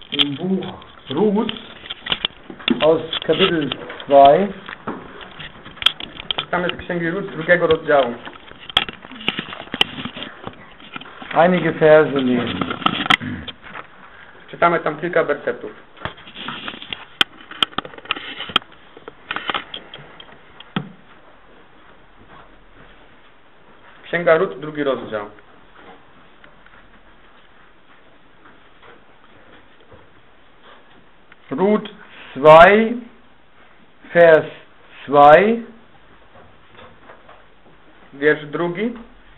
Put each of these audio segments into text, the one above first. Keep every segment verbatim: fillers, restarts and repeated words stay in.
im Buch Ruth aus Kapitel zwei. Czytamy z Księgi Ruth z drugiego rozdziału. Einige Verse lesen. Czytamy tam kilka wersetów. Księga Ruth, drugi rozdział. Ruth zwei, Vers zwei. Wiersz drugi.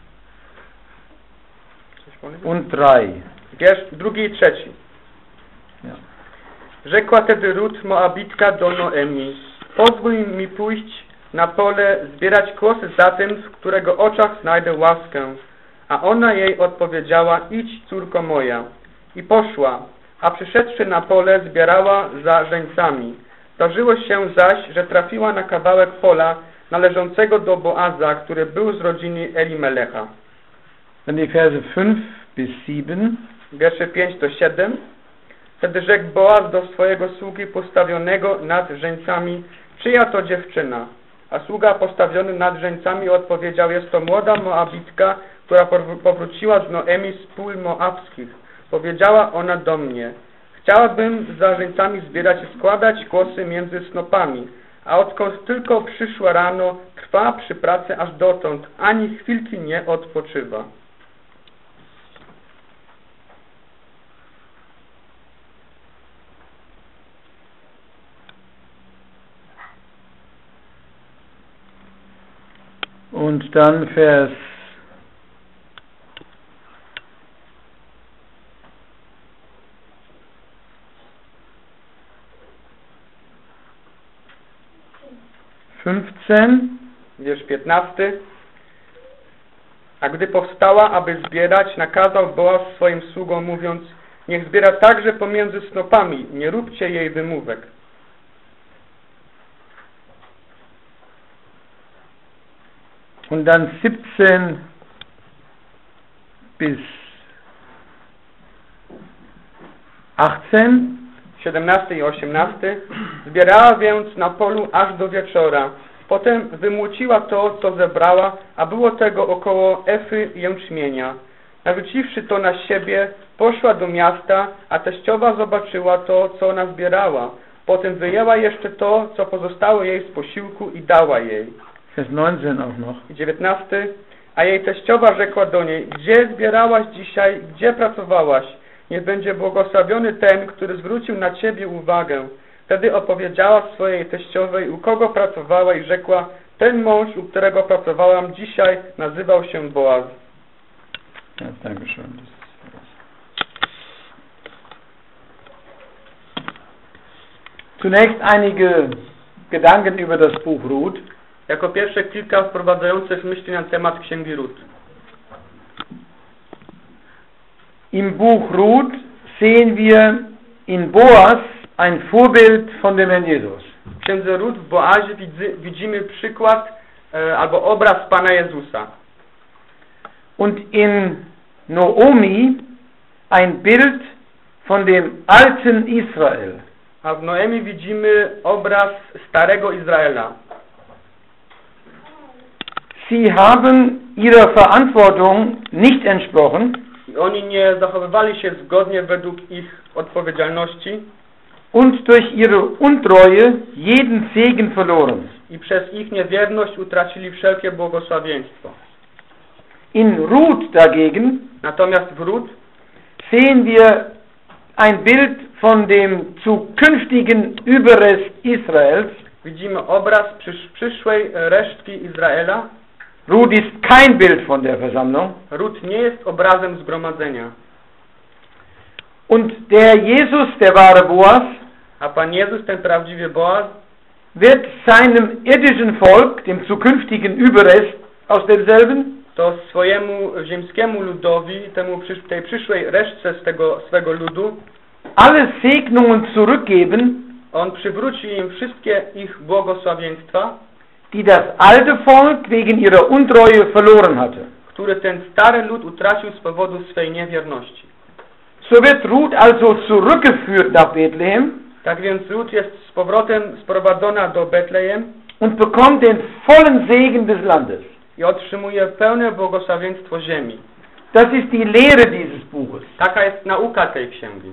Und drei. Wiersz drugi i trzeci. Ja. Rzekła tedy Ruth Moabitka do Noemi: pozwól mi pójść na pole, zbierać kłosy za tym, w którego oczach znajdę łaskę. A ona jej odpowiedziała: idź, córko moja. I poszła, a przyszedłszy na pole, zbierała za żeńcami. Zdarzyło się zaś, że trafiła na kawałek pola należącego do Boaza, który był z rodziny Elimelecha. Dann die Verse fünf bis sieben. Wiersze pięć do siedem. Wtedy rzekł Boaz do swojego sługi postawionego nad żeńcami: czyja to dziewczyna? A sługa postawiony nad żeńcami odpowiedział: jest to młoda Moabitka, która powróciła z Noemi z pól moabskich. Powiedziała ona do mnie: chciałabym za żeńcami zbierać i składać kłosy między snopami, a odkąd tylko przyszła rano, trwa przy pracy aż dotąd, ani chwilki nie odpoczywa. Und dann Vers fünfzehn. Wiersz piętnasty. A gdy powstała, aby zbierać, nakazał Boaz swoim sługom, mówiąc: niech zbiera także pomiędzy snopami, nie róbcie jej wymówek. Und dann siebzehn bis achtzehn. siedemnasty i osiemnasty. Zbierała więc na polu aż do wieczora. Potem wymłociła to, co zebrała, a było tego około efy jęczmienia. Narzuciwszy to na siebie, poszła do miasta, a teściowa zobaczyła to, co ona zbierała. Potem wyjęła jeszcze to, co pozostało jej z posiłku i dała jej. Vers neunzehn auch noch. dziewiętnasty. A jej teściowa rzekła do niej: gdzie zbierałaś dzisiaj, gdzie pracowałaś? Niech będzie błogosławiony ten, który zwrócił na ciebie uwagę. Wtedy opowiedziała swojej teściowej, u kogo pracowała, i rzekła: ten mąż, u którego pracowałam dzisiaj, nazywał się Boaz. Ja, danke schön. Zunächst einige Gedanken über das Buch Ruth. Jako pierwsze kilka wprowadzających myśli na temat Księgi Ruth. Im Buch Ruth sehen wir in Boaz ein Vorbild von dem Herrn Jesus. W Księdze Ruth w Boazie widzimy przykład e, albo obraz Pana Jezusa. Und in Naomi ein Bild von dem alten Israel. A w Noemi widzimy obraz starego Izraela. Sie haben ihrer Verantwortung nicht entsprochen. I oni nie zachowywali się zgodnie według ich odpowiedzialności. Und durch ihre Untreue jeden Segen verloren. I przez ich niewierność utracili wszelkie błogosławieństwo. In Ruth dagegen Natomiast w Ruth sehen wir ein Bild von dem zukünftigen Überrest Israels. widzimy obraz przysz przyszłej resztki Izraela. Ruth ist kein Bild von der Versammlung. Ruth nie jest obrazem zgromadzenia. Und der Jesus, der wahre Boaz, A Pan Jezus, ten prawdziwy Boaz, wird seinem irdischen Volk, dem zukünftigen Überrest aus derselben, to swojemu ziemskiemu ludowi, temu przysz tej przyszłej resztce z tego swego ludu, alle Segnungen zurückgeben, on przywróci im wszystkie ich błogosławieństwa, die das alte Volk wegen ihrer Untreue verloren hatte. które ten stary lud utracił z powodu swej niewierności. So wird Ruth also zurückgeführt nach Bethlehem Tak więc Rut jest z powrotem sprowadzona do Betlejem und bekommt den vollen Segen des Landes. i otrzymuje pełne błogosławieństwo ziemi. Das ist die Lehre dieses Buches. Taka jest nauka tej księgi.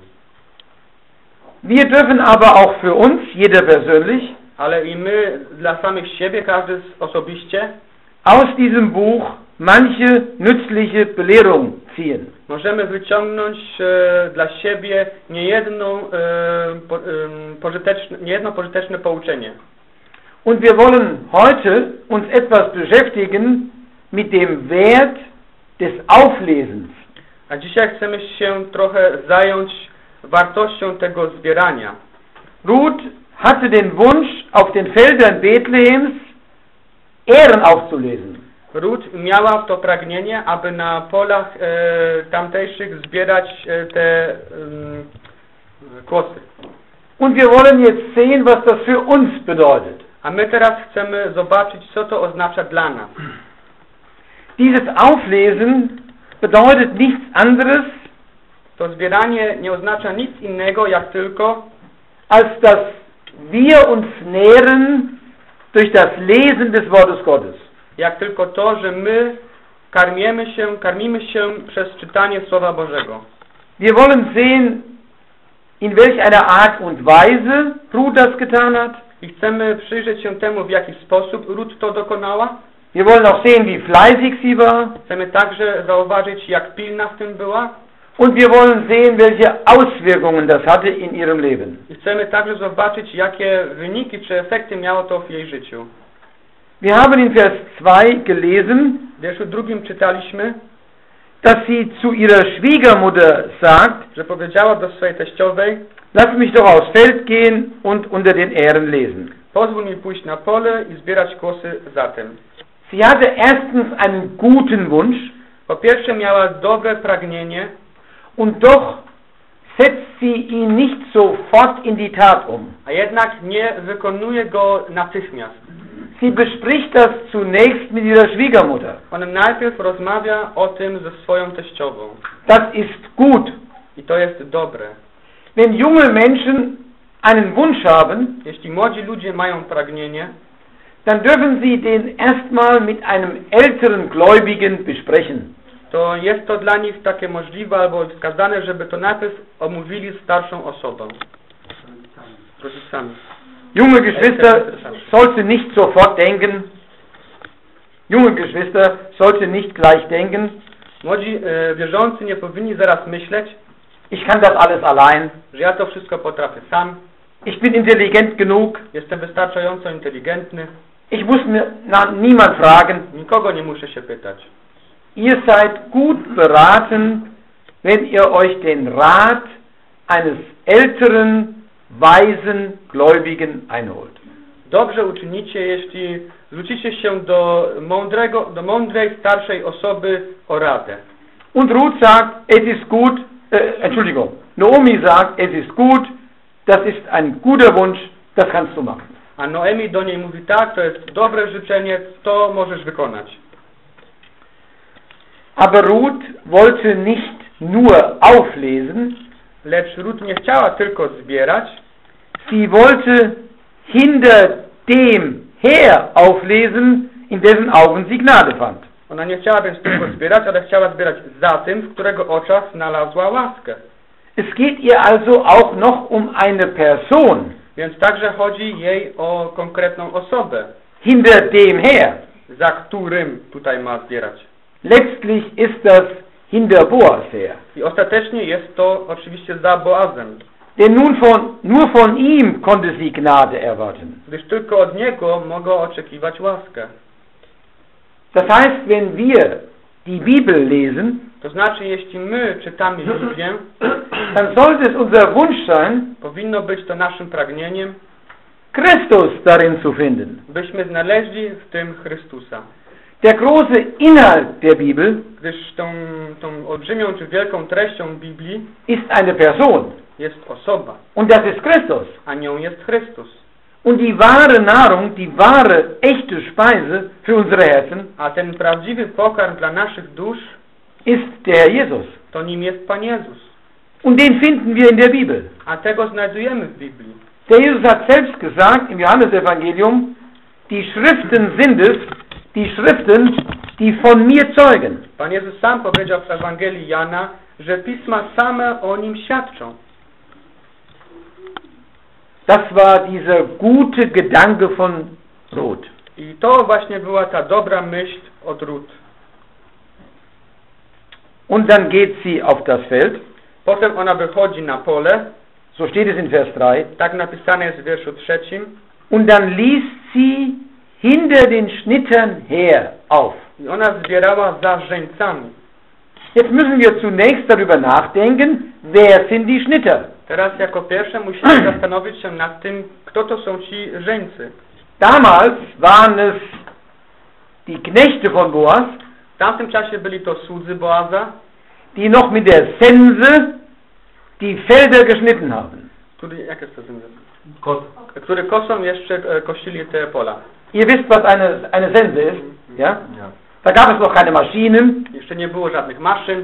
Wir dürfen aber auch für uns, jeder persönlich, Ale i my dla samych siebie, każdy osobiście, aus diesem Buch manche nützliche Belehrung ziehen. możemy wyciągnąć e, dla siebie niejedną, e, po, e, pożyteczne, niejedno pożyteczne pouczenie. Und wir wollen heute uns etwas beschäftigen mit dem Wert des Auflesens. A dzisiaj chcemy się trochę zająć wartością tego zbierania. Ruth hatte den Wunsch, auf den Feldern Bethlehems Ähren aufzulesen. Rut miała to pragnienie, aby na polach e, tamtejszych zbierać e, te e, kłosy. Und wir wollen jetzt sehen, was das für uns bedeutet. A my teraz chcemy zobaczyć, co to oznacza dla nas. Dieses Auflesen bedeutet nichts anderes, To zbieranie nie oznacza nic innego, jak tylko, als dass wir uns nähren durch das Lesen des Wortes Gottes. jak tylko to, że my karmimy się, karmimy się przez czytanie Słowa Bożego. Wir wollen sehen, in welch einer Art und Weise Ruth das getan hat. I chcemy przyjrzeć się temu, w jaki sposób Rut to dokonała. Wir wollen auch sehen, wie fleißig sie war. Chcemy także zauważyć, jak pilna w tym była. Und wir wollen sehen, welche Auswirkungen das hatte in ihrem Leben. I chcemy także zobaczyć, jakie wyniki czy efekty miało to w jej życiu. Wir haben in Vers zwei gelesen, W wierszu drugim czytaliśmy, dass sie zu ihrer Schwiegermutter sagt, że powiedziała do swojej teściowej: lass mich doch aufs Feld gehen und unter den Ähren lesen. pozwól mi pójść na pole i zbierać kłosy za tym. Sie hatte erstens einen guten Wunsch Po pierwsze miała dobre pragnienie, und doch setzt sie ihn nicht sofort in die Tat um. a jednak nie wykonuje go natychmiast. Sie bespricht das zunächst mit ihrer Schwiegermutter. Ona najpierw rozmawia o tym ze swoją teściową. Das ist gut. I to jest dobre. Wenn junge Menschen einen Wunsch haben, Jeśli młodzi ludzie mają pragnienie, dann dürfen sie den erstmal mit einem älteren Gläubigen besprechen. to jest to dla nich takie możliwe albo wskazane, żeby to najpierw omówili z starszą osobą. Rodzicami. Junge Geschwister sollten nicht sofort denken, junge Geschwister sollten nicht gleich denken, Młodzi e, wierzący nie powinni zaraz myśleć, ich kann das alles allein, że ja to wszystko potrafię sam, ich bin intelligent genug, jestem wystarczająco inteligentny, ich muss mir na, niemand fragen. nikogo nie muszę się pytać. Ihr seid gut beraten, wenn ihr euch den Rat eines älteren, weisen Gläubigen einholt. Dobrze uczynicie, jeśli zwrócicie się do mądrego, do mądrej, starszej osoby o radę. Und Ruth sagt, es ist gut, äh, Entschuldigung, Naomi sagt, es ist gut, das ist ein guter Wunsch, das kannst du machen. A Noemi do niej mówi: tak, to jest dobre życzenie, to możesz wykonać. Aber Ruth wollte nicht nur auflesen, Lecz Rut nie chciała tylko zbierać, sie wollte hinter dem her auflesen, in dessen Augen sie Gnade fand. ona nie chciała więc tylko zbierać, ale chciała zbierać za tym, w którego oczach znalazła łaskę. Es geht ihr also auch noch um eine Person, Więc także chodzi jej o konkretną osobę, hinter dem her. za którym tutaj ma zbierać. Letztlich ist das hinter Boas her. I ostatecznie jest to oczywiście za Boazem, Denn nun von, nur von ihm konnte sie Gnade erwarten. gdyż tylko od niego mogą oczekiwać łaskę. Das heißt, wenn wir die Bibel lesen, To znaczy, jeśli my czytamy Biblię, dann sollte es unser Wunsch sein, powinno być to naszym pragnieniem, Christus darin zu finden. byśmy znaleźli w tym Chrystusa. Der große Inhalt der Bibel Gdyż tą, tą olbrzymią czy wielką treścią Biblii ist eine Person. jest osoba, Und das ist Christus. a nią jest Chrystus. Und die wahre Nahrung, die wahre, echte Speise für unsere Herzen A ten prawdziwy pokarm dla naszych dusz, ist der Jesus. to nim jest Pan Jezus. Und den finden wir in der Bibel. A tego znajdujemy w Biblii. Der Jesus hat selbst gesagt im Johannesevangelium, die Schriften sind es, die Schriften, die von mir zeugen. Pan Jezus sam powiedział w Ewangelii Jana, że Pisma same o nim świadczą. Das war dieser gute Gedanke von Ruth. I to właśnie była ta dobra myśl od Ruth. Und dann geht sie auf das Feld. Potem ona wychodzi na pole, So steht es in Vers drei. tak napisane jest w wierszu trzecim. Und dann liest sie hinter den Schnittern her auf. I ona zbierała za żeńcami. Jetzt müssen wir zunächst darüber nachdenken, wer sind die Schnitter? Teraz jako pierwsze musimy zastanowić się nad tym, kto to są ci żeńcy. Damals waren es die Knechte von Boas, W tamtym czasie byli to słudzy Boaza, die noch mit der Sense die Felder geschnitten haben. który, jak jest to z Kot. który kosą jeszcze e, kosili te pola. Ihr wisst, was eine, eine Sense ist, ja? Ja. Da gab es noch keine Maschinen. Jeszcze nie było żadnych maszyn.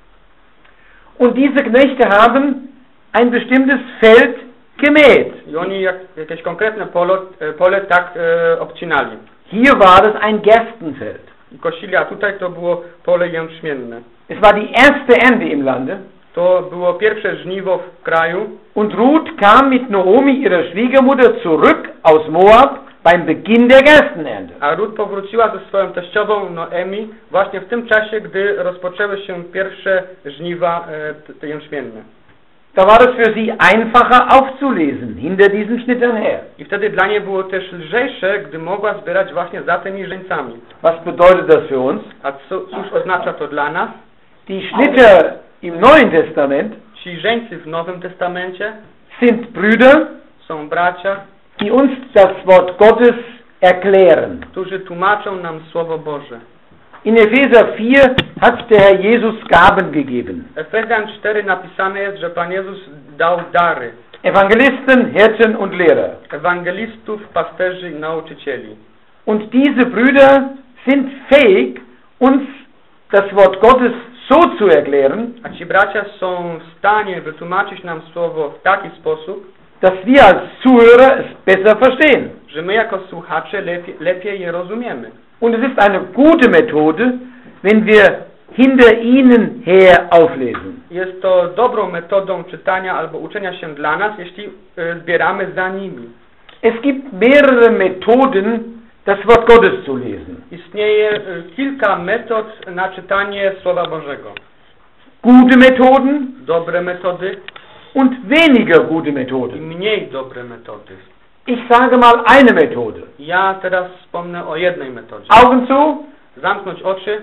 Und diese Knechte haben ein bestimmtes Feld gemäht. I oni jak, jakieś konkretne polo, e, pole tak e, obcinali. Hier war es ein Gerstenfeld. I kosili, a tutaj to było pole jęczmienne. Es war die erste Ernte im Lande. To było pierwsze żniwo w kraju. Und Ruth kam mit Naomi, ihrer Schwiegermutter, zurück aus Moab beim Beginn der Gerstenernte. A Ruth powróciła ze swoją teściową Noemi właśnie w tym czasie, gdy rozpoczęły się pierwsze żniwa e, te, te jęczmienne. Da war es für sie einfacher aufzulesen, hinter diesen Schnittern her. I wtedy dla niej było też lżejsze, gdy mogła zbierać właśnie za tymi żeńcami. Was bedeutet das für uns? A co, cóż oznacza to dla nas? Die Schnitter im Neuen Testament Ci żeńcy w Nowym Testamencie sind Brüder, są bracia, die uns das Wort Gottes erklären. którzy tłumaczą nam Słowo Boże. In Epheser vier hat der Herr Jesus Gaben gegeben. Efezjan cztery napisane jest, że Pan Jezus dał dary. Evangelisten, Hirten und Lehrer. Ewangelistów, pasterzy i nauczycieli. Und diese Brüder sind fähig, uns das Wort Gottes so zu erklären, A ci bracia są w stanie wytłumaczyć nam Słowo w taki sposób, dass wir als Zuhörer es besser verstehen. że my jako słuchacze lepiej, lepiej je rozumiemy. Und es ist eine gute Methode, wenn wir hinter ihnen her auflesen. Jest to dobrą metodą czytania albo uczenia się dla nas, jeśli y, zbieramy za nimi. Es gibt mehrere Methoden, das Wort Gottes zu lesen. Istnieje y, kilka metod na czytanie Słowa Bożego. Gute Methoden Dobre metody und weniger gute i Methoden. mniej dobre metody. Ich sage mal eine Methode. Ja teraz wspomnę o jednej metodzie. Augen zu, Zamknąć oczy,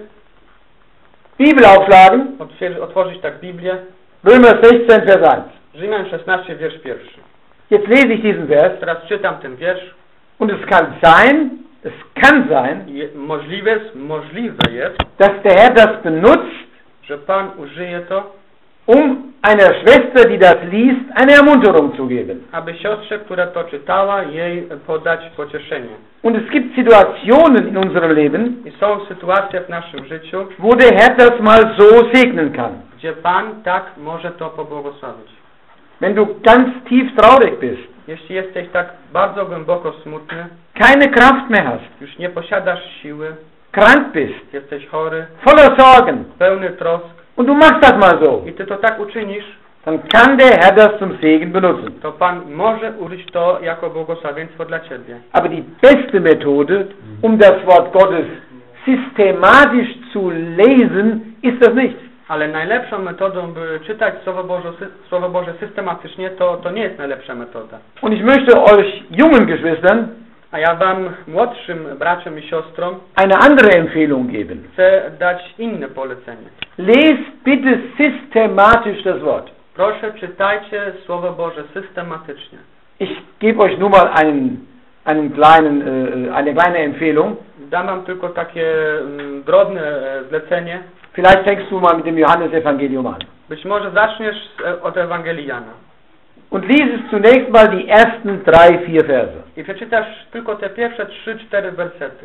Bibel aufschlagen, otwier- otworzyć tak Biblię. Römer sechzehn, Vers eins. Rzymian szesnaście, wiersz pierwszy. Jetzt lese ich diesen Vers Teraz czytam ten wiersz. und es kann sein, es kann sein, Je, możliwe, jest- możliwe jest, dass der Herr das benutzt, że Pan użyje to, um einer Schwester, die das liest, eine Ermunterung zu geben. aby siostrze, która to czytała, jej podać pocieszenie. Und es gibt Situationen in unserem Leben, I są sytuacje w naszym życiu, wo der Herr das mal so segnen kann. gdzie Pan tak może to pobłogosławić. Wenn du ganz tief traurig bist, Jeśli jesteś tak bardzo głęboko smutny, keine Kraft mehr hast, już nie posiadasz siły, krank bist, jesteś chory, voller Sorgen, pełny trosk und du machst das mal so, i ty to tak uczynisz, dann kann der Herr das zum Segen benutzen. to Pan może użyć to jako błogosławieństwo dla ciebie. Aber die beste Methode, um das Wort Gottes systematisch zu lesen, ist das nicht. Ale najlepszą metodą, by czytać Słowo Boże, Słowo Boże systematycznie, to, to nie jest najlepsza metoda. Und ich möchte euch jungen Geschwistern A ja wam, młodszym braciom i siostrom, eine andere Empfehlung geben. chcę dać inne polecenie. Lest bitte systematisch das Wort. Proszę, czytajcie Słowo Boże systematycznie. Ich gebe euch nur mal einen, einen kleinen, äh, eine kleine Empfehlung. Dam wam tylko takie mm, drobne e, zlecenie. Vielleicht fängst du mal mit dem Johannesevangelium an. Być może zaczniesz z, od Ewangelii Jana. Und lies zunächst mal die ersten drei, vier Verse. I przeczytasz tylko te pierwsze trzy, cztery wersety.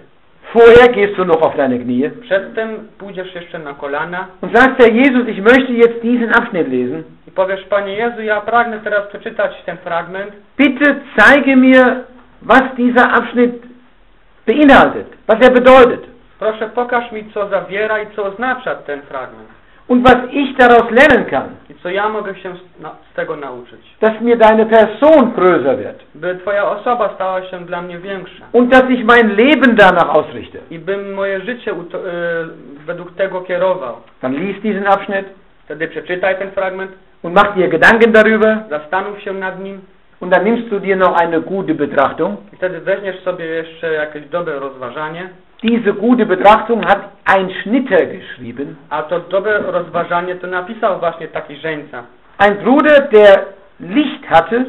Vorher gehst du noch auf deine Knie Przedtem pójdziesz jeszcze na kolana und sagst, Herr Jesus, ich möchte jetzt diesen Abschnitt lesen. i powiesz, Panie Jezu, ja pragnę teraz przeczytać ten fragment. Bitte zeige mir, was dieser Abschnitt beinhaltet, was er bedeutet Proszę, pokaż mi, co zawiera i co oznacza ten fragment. und was ich daraus lernen kann, I co ja mogę się z, na, z tego nauczyć. dass mir deine Person größer wird By Twoja osoba stała się dla mnie większa. und dass ich mein Leben danach ausrichte. I bym moje życie uto, y, według tego kierował. Dann lies diesen Abschnitt Wtedy przeczytaj ten fragment, und mach dir Gedanken darüber zastanów się nad nim und dann nimmst du dir noch eine gute Betrachtung. i wtedy weźmiesz sobie jeszcze jakieś dobre rozważanie. Diese gute Betrachtung hat ein Schnitter geschrieben, A to dobre rozważanie to napisał właśnie taki żeńca. ein Bruder, der Licht hatte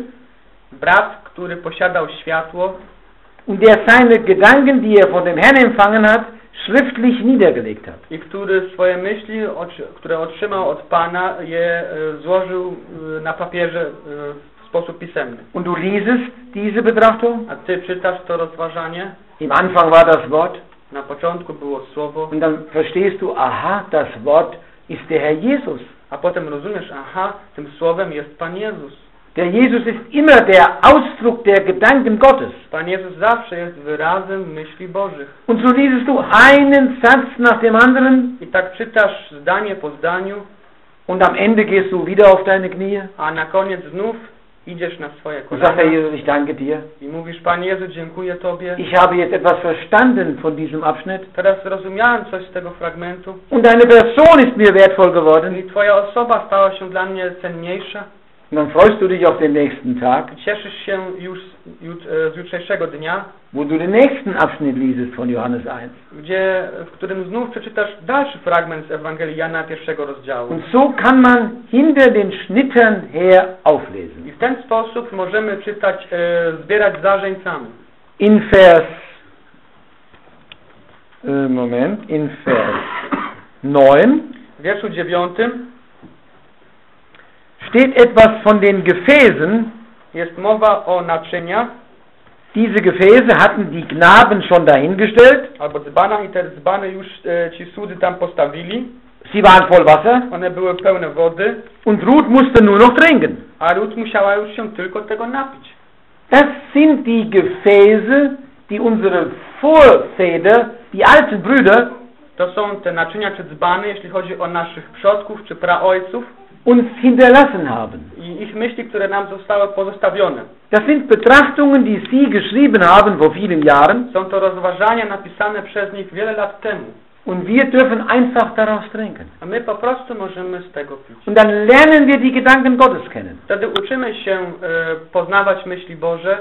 Brat, który posiadał światło und der seine Gedanken, die er von dem Herrn empfangen hat, schriftlich niedergelegt hat. i który swoje myśli, otrzy- które otrzymał od Pana, je e, złożył e, na papierze e, w sposób pisemny. Und du liesest diese Betrachtung, A Ty czytasz to rozważanie. im Anfang war das Wort, Na początku było Słowo, und dann verstehst du, aha, das Wort ist der Herr Jesus. a potem rozumiesz, aha, tym Słowem jest Pan Jezus. Der Jesus ist immer der Ausdruck der Gedanken Gottes. Pan Jezus zawsze jest wyrazem myśli Bożych. Und so liesest du einen Satz nach dem anderen I tak czytasz zdanie po zdaniu, und am Ende gehst du wieder auf deine Knie a na koniec znów idziesz na swoje und sagst, Herr kolana Jesus, ich danke dir. i mówisz, Panie Jezu, dziękuję Tobie. Ich habe jetzt etwas verstanden von diesem Abschnitt Teraz zrozumiałem coś z tego fragmentu und deine Person ist mir wertvoll geworden. i Twoja osoba stała się dla mnie cenniejsza. Und dann freust du dich auf den nächsten Tag, I cieszysz się już jut, e, z jutrzejszego dnia, wo du den nächsten Abschnitt liest von Johannes eins. gdzie, w którym znów przeczytasz dalszy fragment z Ewangelii Jana pierwszego rozdziału. Und so kann man hinter den Schnittern her auflesen. I w ten sposób możemy czytać, e, zbierać za żeńcami. In Vers, äh, Moment, in Vers neun W wierszu dziewiątym steht etwas von den Gefäßen. jest mowa o naczyniach, Diese Gefäße hatten die Knaben schon dahingestellt. albo dzbana, i te dzbany już e, ci słudzy tam postawili. Sie waren voll Wasser One były pełne wody, und Ruth musste nur noch trinken. a Ruth musiała już się tylko tego napić. Das sind die Gefäße, die unsere Vorväter, die alten Brüder, To są te naczynia czy dzbany, jeśli chodzi o naszych przodków czy praojców uns hinterlassen haben. i ich myśli, które nam zostały pozostawione. Das sind Betrachtungen, die Sie geschrieben haben vor vielen Jahren Są to rozważania napisane przez nich wiele lat temu. und wir dürfen einfach daraus trinken. A my po prostu możemy z tego pić. Und dann lernen wir die Gedanken Gottes kennen. Wtedy uczymy się e, poznawać myśli Boże.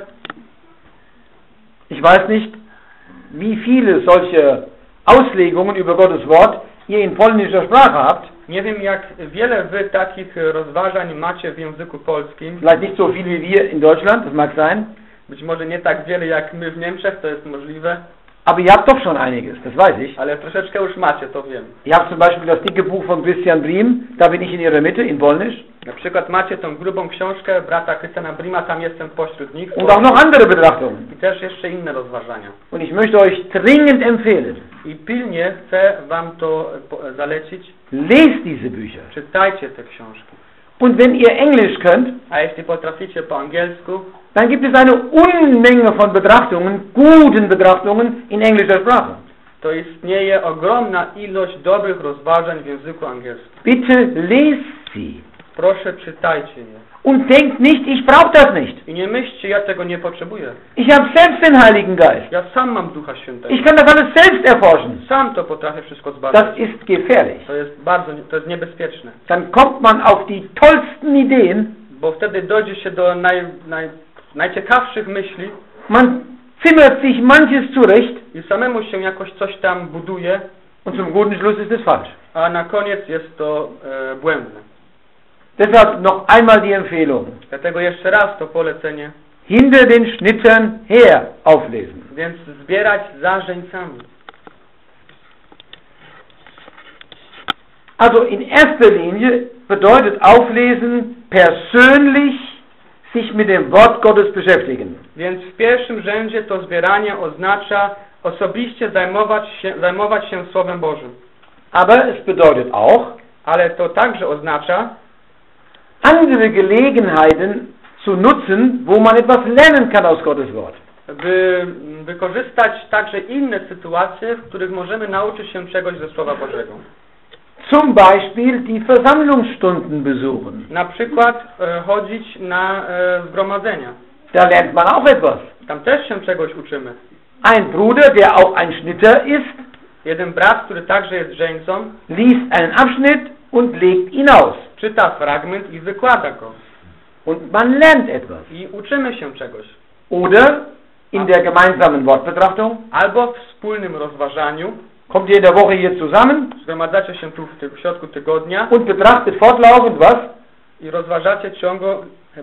Ich weiß nicht, wie viele solche Auslegungen über Gottes Wort ihr in polnischer Sprache habt. Nie wiem, jak wiele wy takich rozważań macie w języku polskim. Vielleicht nicht so viel wie wir in Deutschland, das mag sein. Być może nie tak wiele jak my w Niemczech, to jest możliwe. Aber ihr habt doch schon einiges, das weiß ich. Ale troszeczkę już macie, to wiem. Ihr habt zum Beispiel das dicke Buch von Christian Briem, da bin ich in ihrer Mitte, in Polnisch. Na przykład macie tą grubą książkę brata Christiana Brima, tam jestem pośród nich. Und auch noch andere Betrachtungen. I też jeszcze inne rozważania. Und ich möchte euch dringend empfehlen, I pilnie chcę wam to po- zalecić. lest diese Bücher. Czytajcie te książki. Und wenn ihr Englisch könnt, A jeśli potraficie po angielsku, dann gibt es eine Unmenge von Betrachtungen, guten Betrachtungen in englischer Sprache. to istnieje ogromna ilość dobrych rozważań w języku angielskim. Bitte lest sie. Proszę, czytajcie je. Und denkt nicht, ich brauche das nicht. I nie myślcie, ja tego nie potrzebuję. Ich habe selbst den Heiligen Geist. Ja sam mam Ducha Świętego. Ich kann das alles selbst erforschen. Sam to potrafię wszystko zbadać. Das ist gefährlich. To jest bardzo, to jest niebezpieczne. Dann kommt man auf die tollsten Ideen. Bo wtedy dojdzie się do naj, naj, najciekawszych myśli Man zimmert sich manches zurecht. i samemu się jakoś coś tam buduje, Und zum guten Schluss ist es falsch. a na koniec jest to e, błędne. Deshalb noch einmal die Empfehlung. Dlatego jeszcze raz to polecenie. Hinter den Schnittern her auflesen. Więc zbierać za żeńcami. Also in erster Linie bedeutet auflesen persönlich sich mit dem Wort Gottes beschäftigen. Więc w pierwszym rzędzie to zbieranie oznacza osobiście zajmować się, zajmować się Słowem Bożym. Aber es bedeutet auch, Ale to także oznacza andere Gelegenheiten zu nutzen, wo man etwas lernen kann aus Gottes Wort. by wykorzystać także inne sytuacje, w których możemy nauczyć się czegoś ze Słowa Bożego. Zum Beispiel die Versammlungsstunden besuchen. Na przykład e, chodzić na e, zgromadzenia. Da lernt man auch etwas. Tam też się czegoś uczymy. Ein Bruder, der auch ein Schnitter ist, Jeden brat, który także jest żeńcą, liest einen Abschnitt und legt ihn aus. czyta fragment i wykłada go. Und man lernt etwas. I uczymy się czegoś. Oder in der gemeinsamen Wortbetrachtung Albo w wspólnym rozważaniu. kommt ihr in der Woche hier zusammen Zgromadzacie się tu w, ty w środku tygodnia und betrachtet fortlaufend was? i rozważacie ciągle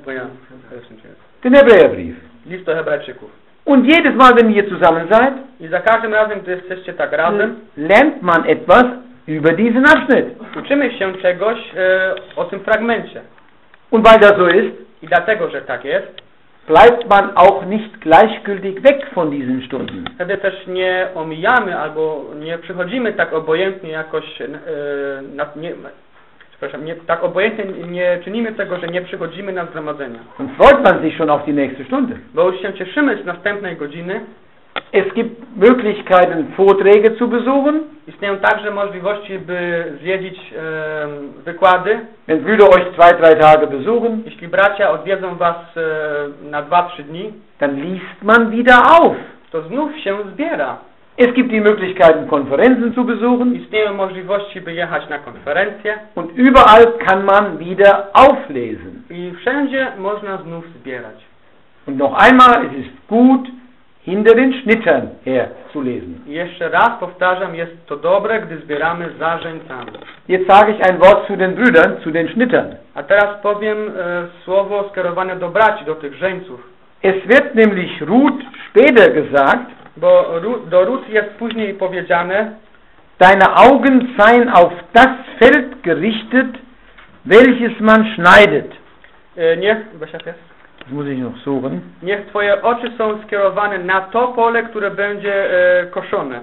Den Hebräerbrief. list do Hebrajczyków. Und jedes Mal, wenn ihr hier zusammen seid, I za każdym razem, gdy jesteście tak razem, lernt man etwas über diesen Abschnitt. uczymy się czegoś e, o tym fragmencie. Und weil das so ist, I dlatego, że tak jest, bleibt man auch nicht gleichgültig weg von diesen Stunden. wtedy też nie omijamy albo nie przychodzimy tak obojętnie jakoś, e, na, nie, przepraszam, nie, tak obojętnie nie czynimy tego, że nie przychodzimy na zgromadzenia. Und freut man sich schon auf die nächste Stunde. Bo już się cieszymy z następnej godziny. Es gibt Möglichkeiten, Vorträge zu besuchen. Istnieją także możliwości, by zwiedzić e, wykłady. Wenn Brüder euch zwei, drei Tage besuchen, Jeśli bracia odwiedzą was e, na dwa, trzy dni, dann liest man wieder auf. to znów się zbiera. Es gibt die Möglichkeiten, Konferenzen zu besuchen. Istnieją możliwości, by jechać na konferencje. Und überall kann man wieder auflesen. I wszędzie można znów zbierać. Und noch einmal, es ist gut, hinter den Schnittern her zu lesen. I jeszcze raz powtarzam, jest to dobre, gdy zbieramy za żeńcami. Jetzt sage ich ein Wort zu den Brüdern, zu den Schnittern. A teraz powiem e, słowo skierowane do braci, do tych żeńców. Es wird nämlich Ruth später gesagt, Bo Ru, do Rut jest później powiedziane: deine Augen seien auf das Feld gerichtet, welches man schneidet. e, niech, Basia, jest? Das muss ich noch suchen. Niech twoje oczy są skierowane na to pole, które będzie e, koszone.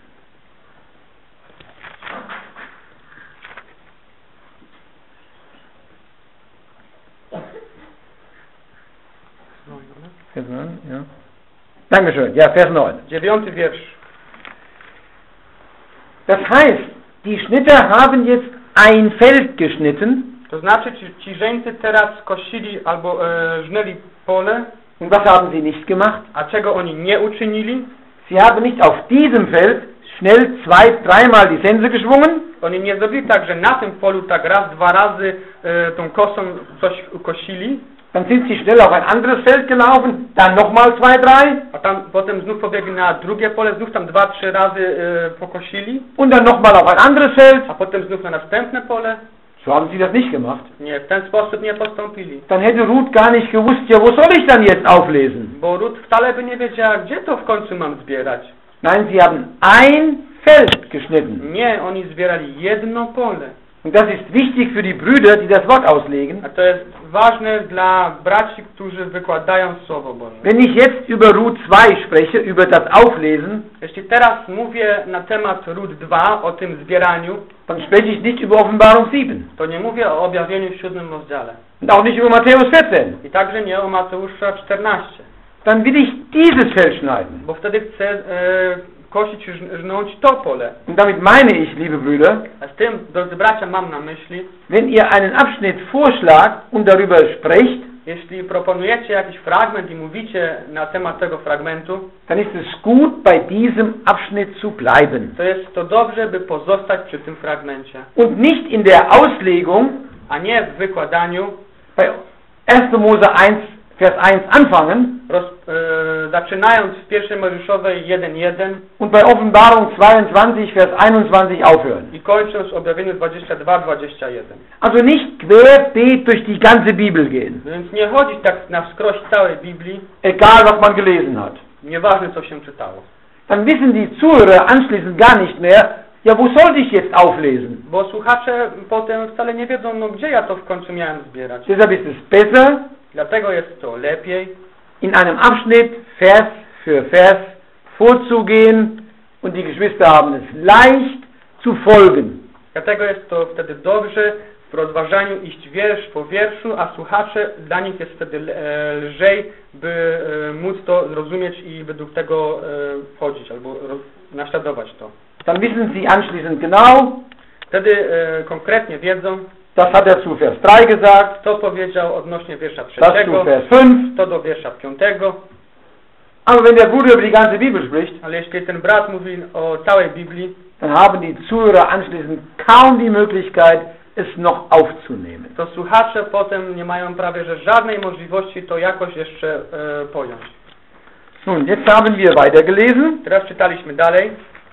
Vers neun, ja. Dankeschön, ja, Vers neun. Dziewiąty wiersz. Das heißt, die Schnitter haben jetzt ein Feld geschnitten. To znaczy, ci, ci żeńcy teraz kosili albo e, żnęli pole, Und was haben sie nicht gemacht? a czego oni nie uczynili? Sie haben nicht auf diesem Feld schnell zwei, dreimal die Sense geschwungen, Oni nie zrobili tak, że na tym polu tak raz, dwa razy e, tą kosą coś ukosili, dann sind sie schnell auf ein anderes Feld gelaufen, dann nochmal zwei, drei a tam potem znów pobiegli na drugie pole, znów tam dwa, trzy razy e, pokosili, und dann nochmal auf ein anderes Feld. a potem znów na następne pole. So haben sie das nicht gemacht. Nie, w ten sposób nie postąpili. Dann hätte Ruth gar nicht gewusst, ja, wo soll ich dann jetzt auflesen? Bo Rut wcale by nie wiedziała, gdzie to w końcu mam zbierać. Nein, sie haben ein Feld geschnitten. Nie, oni zbierali jedno pole. Und das ist wichtig für die Brüder, die das Wort auslegen. A to jest ważne dla braci, którzy wykładają Słowo Boże. Wenn ich jetzt über Ruth zwei spreche, über das Auflesen, Jeśli teraz mówię na temat Rut dwa, o tym zbieraniu, dann spreche ich nicht über Offenbarung sieben. to nie mówię o objawieniu w siódmym rozdziale. Und auch nicht über Matthäus vierzehn. I także nie o Mateusza czternaście. Dann will ich dieses Feld schneiden. Bo wtedy chcę e, kosić, żn- żnąć to pole. Und damit meine ich, liebe Brüder, A z tym, drodzy bracia, mam na myśli, wenn ihr einen Abschnitt vorschlagt und darüber sprecht, jeśli proponujecie jakiś fragment i mówicie na temat tego fragmentu, dann ist es gut, bei diesem Abschnitt zu bleiben. to jest to dobrze, by pozostać przy tym fragmencie. Und nicht in der Auslegung A nie w wykładaniu, bei erster Mose eins, Vers eins anfangen roz, e, zaczynając w pierwszej Mojżeszowej jeden jeden und bei Offenbarung zweiundzwanzig, Vers einundzwanzig aufhören. i kończąc w objawieniu dwadzieścia dwa dwadzieścia jeden. Also nicht querbeet durch die ganze Bibel gehen, Więc nie chodzi tak na wskroś całej Biblii, egal was man gelesen hat. nieważne co się czytało. Dann wissen die Zuhörer anschließend gar nicht mehr, ja, wo sollte ich jetzt auflesen? Bo słuchacze potem wcale nie wiedzą, no gdzie ja to w końcu miałem zbierać. Deshalb ist es besser, Dlatego jest to lepiej, in einem Abschnitt Vers für Vers vorzugehen und die Geschwister haben es leicht zu folgen. Dlatego jest to wtedy dobrze w rozważaniu iść wiersz po wierszu, a słuchacze, dla nich jest wtedy e, lżej, by e, móc to zrozumieć i według tego e, wchodzić albo roz, naśladować to. Dann wissen sie anschließend genau, Wtedy e, konkretnie wiedzą, das hat er zu Vers drei gesagt, to powiedział odnośnie wiersza das zu trzeciego, Vers fünf. to do wiersza piątego, Aber wenn der Bruder über die ganze Bibel spricht, ale jeśli ten brat mówi o całej Biblii, dann haben die Zuhörer anschließend kaum die Möglichkeit, es noch aufzunehmen. to słuchacze potem nie mają prawie że żadnej możliwości to jakoś jeszcze e, pojąć. Nun, jetzt haben wir weitergelesen, Teraz czytaliśmy dalej,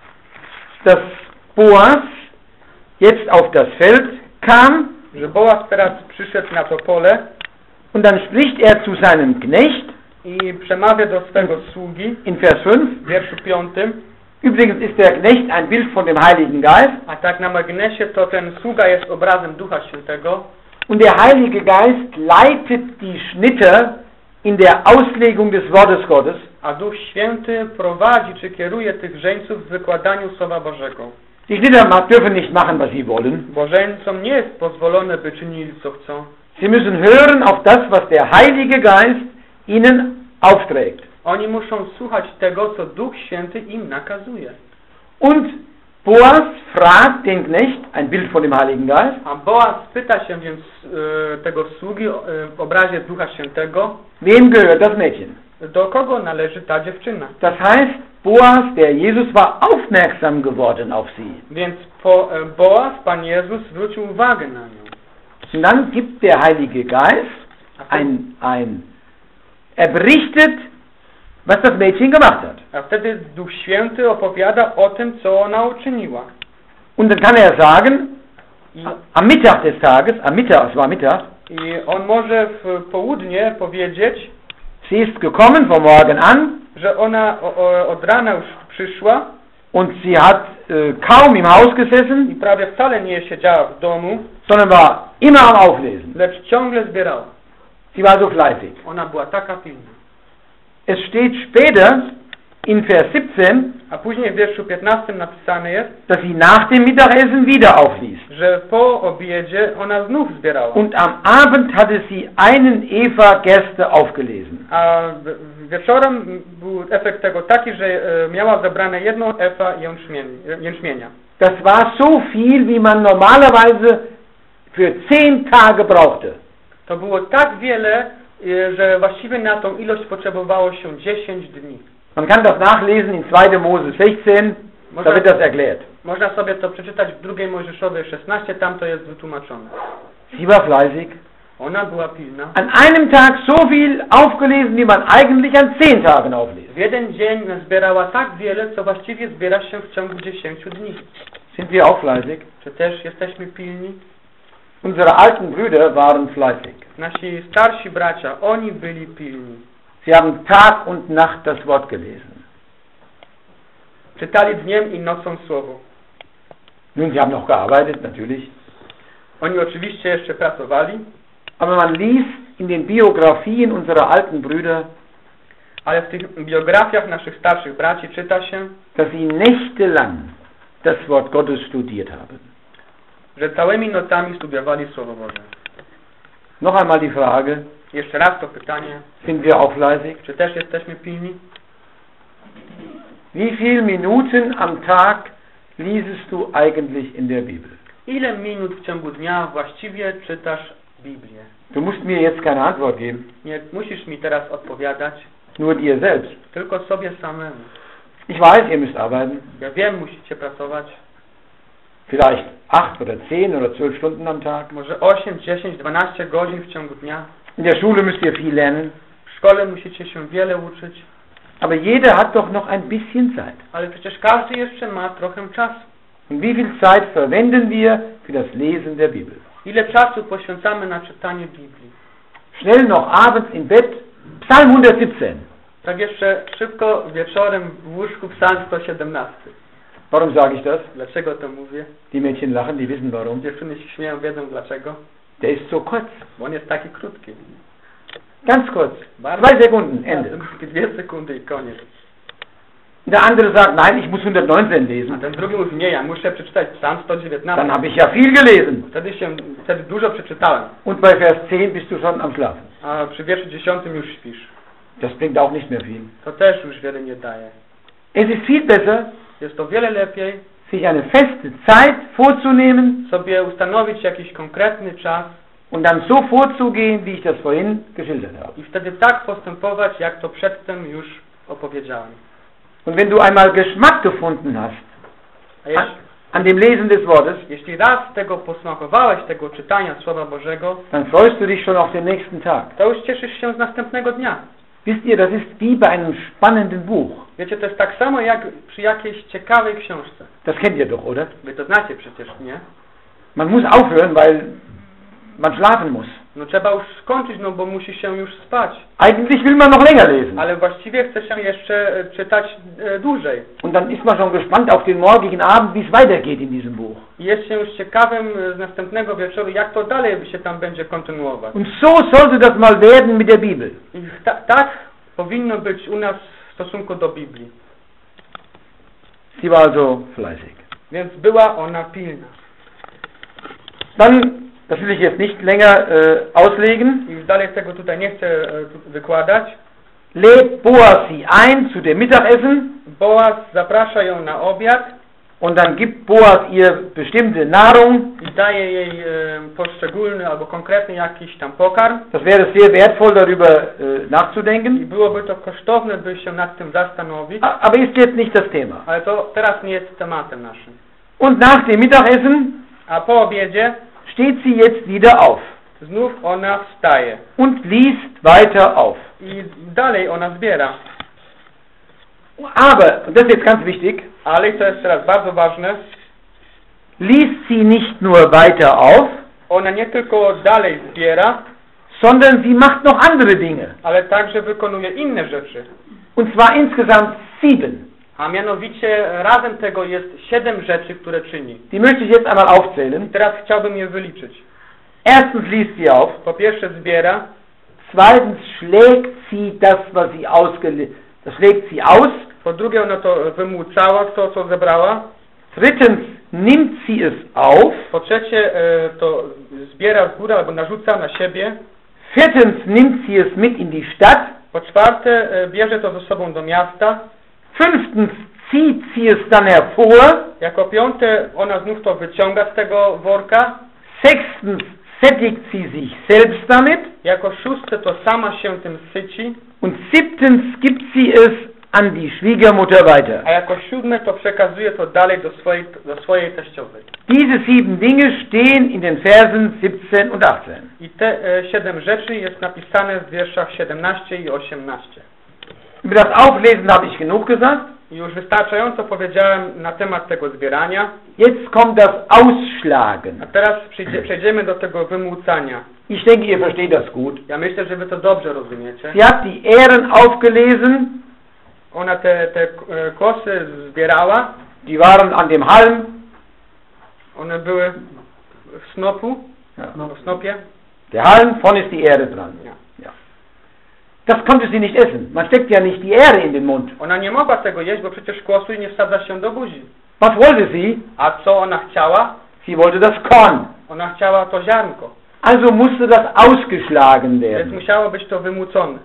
dass Boas jetzt auf das Feld kam że Boaz teraz przyszedł na to pole und dann spricht er zu seinem Knecht i przemawia do swego sługi in Vers fünf. w wierszu piątym, Übrigens ist der Knecht ein Bild von dem Heiligen Geist a tak na marginesie to ten sługa jest obrazem Ducha Świętego und der Heilige Geist leitet die Schnitter in der Auslegung des Wortes Gottes. a Duch Święty prowadzi czy kieruje tych żeńców w wykładaniu Słowa Bożego. Die Schnitter ma- dürfen nicht machen, was sie wollen. Bo żeńcom nie jest pozwolone, by czynili co chcą. Sie müssen hören auf das, was der Heilige Geist ihnen aufträgt. Oni muszą słuchać tego, co Duch Święty im nakazuje. Und Boas fragt den Knecht, ein Bild von dem Heiligen Geist, A Boaz pyta się więc e, tego sługi e, w obrazie Ducha Świętego, wem gehört das Mädchen? do kogo należy ta dziewczyna. Das heißt, Boas, der Jesus war, aufmerksam geworden auf sie. Więc po, e, Boaz, Pan Jezus, zwrócił uwagę na nią. Und dann gibt der Heilige Geist ein, ein, er berichtet, was das Mädchen gemacht hat. A wtedy Duch Święty opowiada o tym, co ona uczyniła. Und dann kann er sagen, I, am Mittag des Tages, am Mittag, es war Mittag, i on może w południe powiedzieć, sie ist gekommen vom Morgen an że ona o, o, od rana już przyszła und sie hat äh, kaum im Haus i gesessen, prawie wcale nie siedziała w domu, sondern war immer am Auflesen. lecz ciągle zbierała. Sie war so fleißig. Ona była taka pilna. Es steht später in Vers siebzehn, A później w wierszu piętnastym napisane jest, dass sie nach dem Mittagessen wieder auflies. że po obiedzie ona znów zbierała. Und am Abend hatte sie einen Eva Gerste aufgelesen. A w- wieczorem był efekt tego taki, że e, miała zebrane jedną efa jęczmień- jęczmienia. Das war so viel, wie man normalerweise für zehn Tage brauchte. To było tak wiele, e, że właściwie na tą ilość potrzebowało się dziesięć dni. Man kann das nachlesen in zweiter Mose sechzehn, da wird das erklärt. Można sobie to przeczytać w drugiej Mojżeszowej szesnaście, tam to jest wytłumaczone. Sie war fleißig. Ona była pilna. An einem Tag so viel aufgelesen, wie man eigentlich an zehn Tagen aufliest. W jeden dzień zbierała tak wiele, co właściwie zbiera się w ciągu dziesięciu dni. Sind wir auch fleißig? Czy też jesteśmy pilni? Unsere alten Brüder waren fleißig. Nasi starsi bracia, oni byli pilni. Sie haben Tag und Nacht das Wort gelesen. Czytali dniem i nocą słowo. Nun, sie haben noch gearbeitet, natürlich. Oni oczywiście jeszcze pracowali, Aber man liest in den Biografien unserer alten Brüder, ale w tych biografiach naszych starszych braci czyta się, dass sie nächtelang das Wort Gottes studiert haben. że całymi nocami studiowali Słowo Boże. Noch einmal die Frage, Jeszcze raz to pytanie, sind wir auch fleißig? czy też jesteśmy pilni? Wie viele Minuten am Tag liesest du eigentlich in der Bibel? Ile minut w ciągu dnia właściwie czytasz Biblię? Du musst mir jetzt keine Antwort geben, Nie musisz mi teraz odpowiadać, nur dir selbst. tylko sobie samemu. Ich weiß, ihr müsst arbeiten, Ja wiem, musicie pracować. vielleicht acht oder zehn oder zwölf Stunden am Tag. Może osiem, dziesięć, dwanaście godzin w ciągu dnia. In der Schule müsst ihr viel lernen, W szkole musicie się wiele uczyć. aber jeder hat doch noch ein bisschen Zeit. Ale przecież każdy jeszcze ma trochę czasu. Und wie viel Zeit verwenden wir für das Lesen der Bibel? Ile czasu poświęcamy na czytanie Biblii? Schnell noch abends im Bett, Psalm hundertsiebzehn. Tak jeszcze szybko wieczorem w łóżku Psalm sto siedemnaście. Warum sage ich das? Dlaczego to mówię? Die Mädchen lachen, die wissen warum. Dziewczyny się śmieją, wiedzą dlaczego. Der ist so kurz. Bo on jest taki krótki. Ganz kurz. Bardzo Zwei Sekunden, Ende. Bardzo krótki, dwie sekundy i koniec. Der andere sagt, nein, ich muss hundertneunzehn A lesen. ten drugi mówi, nie, ja muszę przeczytać Psalm sto Dann dziewiętnaście. habe ich ja viel gelesen. Wtedy się, wtedy dużo przeczytałem. Und bei Vers zehn bist du schon am Schlafen. A przy wierszu dziesiątym już śpisz. Das bringt auch nicht mehr viel. To też już wiele nie daje. Es ist viel besser, Jest to wiele lepiej sich eine feste Zeit vorzunehmen sobie ustanowić jakiś konkretny czas und dann so vorzugehen, wie ich das vorhin geschildert habe. i wtedy tak postępować, jak to przedtem już opowiedziałem. Und wenn du einmal Geschmack gefunden hast A an, jeśli, an dem Lesen des Wortes, jeśli raz tego posmakowałeś, tego czytania Słowa Bożego, dann freust du dich schon auf den nächsten Tag. to już cieszysz się z następnego dnia. Wisst ihr, das ist wie bei einem spannenden Buch. Wiecie, to jest tak samo jak przy jakiejś ciekawej książce. Das kennt ihr doch, oder? Wy to znacie przecież, nie? Man muss aufhören, weil man schlafen muss. No trzeba już skończyć, no bo musi się już spać. Eigentlich will man noch länger lesen. Ale właściwie chce się jeszcze e, czytać e, dłużej. Und dann ist man schon gespannt auf den morgigen Abend, wie es weitergeht in diesem Buch. I jest się już ciekawym e, z następnego wieczoru, jak to dalej się tam będzie kontynuować. Und so sollte das mal werden mit der Bibel. I ta, tak powinno być u nas w stosunku do Biblii. Sie war also fleißig. Więc była ona pilna. Dann, das will ich jetzt nicht länger äh, auslegen, I już dalej tego tutaj nie chcę e, tu wykładać. lädt Boas sie ein zu dem Mittagessen Boaz zaprasza ją na obiad und dann gibt Boas ihr bestimmte Nahrung. i daje jej e, poszczególny albo konkretny jakiś tam pokarm. Das wäre sehr wertvoll, darüber äh, I nachzudenken. byłoby to kosztowne, by się nad tym zastanowić. A- Aber ist jetzt nicht das Thema. Ale to teraz nie jest tematem naszym. Und nach dem Mittagessen A po obiedzie steht sie jetzt wieder auf znów ona wstaje. und liest weiter auf. I dalej ona zbiera. Aber, und das ist jetzt ganz wichtig, Ale i to jest teraz bardzo ważne, liest sie nicht nur weiter auf, ona nie tylko dalej zbiera, sondern sie macht noch andere Dinge. ale także wykonuje inne rzeczy. Und zwar insgesamt sieben. A mianowicie razem tego jest siedem rzeczy, które czyni. Die möchte ich jetzt einmal aufzählen. Teraz chciałbym je wyliczyć. Erstens liest sie auf, Po pierwsze zbiera, zweitens schlägt sie das, was sie ausgele das schlägt sie aus, po drugie ona to wymucała, to co zebrała, drittens nimmt sie es auf, po trzecie e, to zbiera z góry albo narzuca na siebie, viertens nimmt sie es mit in die Stadt, po czwarte e, bierze to ze sobą do miasta, fünftens zieht sie es dann hervor, jako piąte ona znów to wyciąga z tego worka, sechstens sättigt sie sich selbst damit jako szóste to sama się tym syci, und siebtens gibt sie es an die Schwiegermutter weiter. a jako siódme to przekazuje to dalej do swojej, do swojej teściowej. Diese sieben Dinge stehen in den Versen siebzehn und achtzehn. I te e, siedem rzeczy jest napisane w wierszach siedemnaście i osiemnaście. Über das Auflesen habe ich genug gesagt. I już wystarczająco powiedziałem na temat tego zbierania. Jetzt kommt das Ausschlagen. A teraz przyjdzie, przejdziemy do tego wymucania. Ich denke, ihr versteht das gut. Ja myślę, że wy to dobrze rozumiecie. Sie hat die Ähren aufgelesen, Ona te, te e, kosy zbierała. die waren an dem Halm. One były w snopu, Ja. w snopie. Der Halm, vorne ist die Ähre dran. Ja. Ja. Das konnte sie nicht essen. Man steckt ja nicht die Ähre in den Mund. Ona nie mogła tego jeść, bo przecież kłosu nie wsadza się do buzi. Was wollte sie? A co ona chciała? Sie wollte das Korn. Ona chciała to ziarnko. Also musste das ausgeschlagen Więc werden. musiało być to wymucone.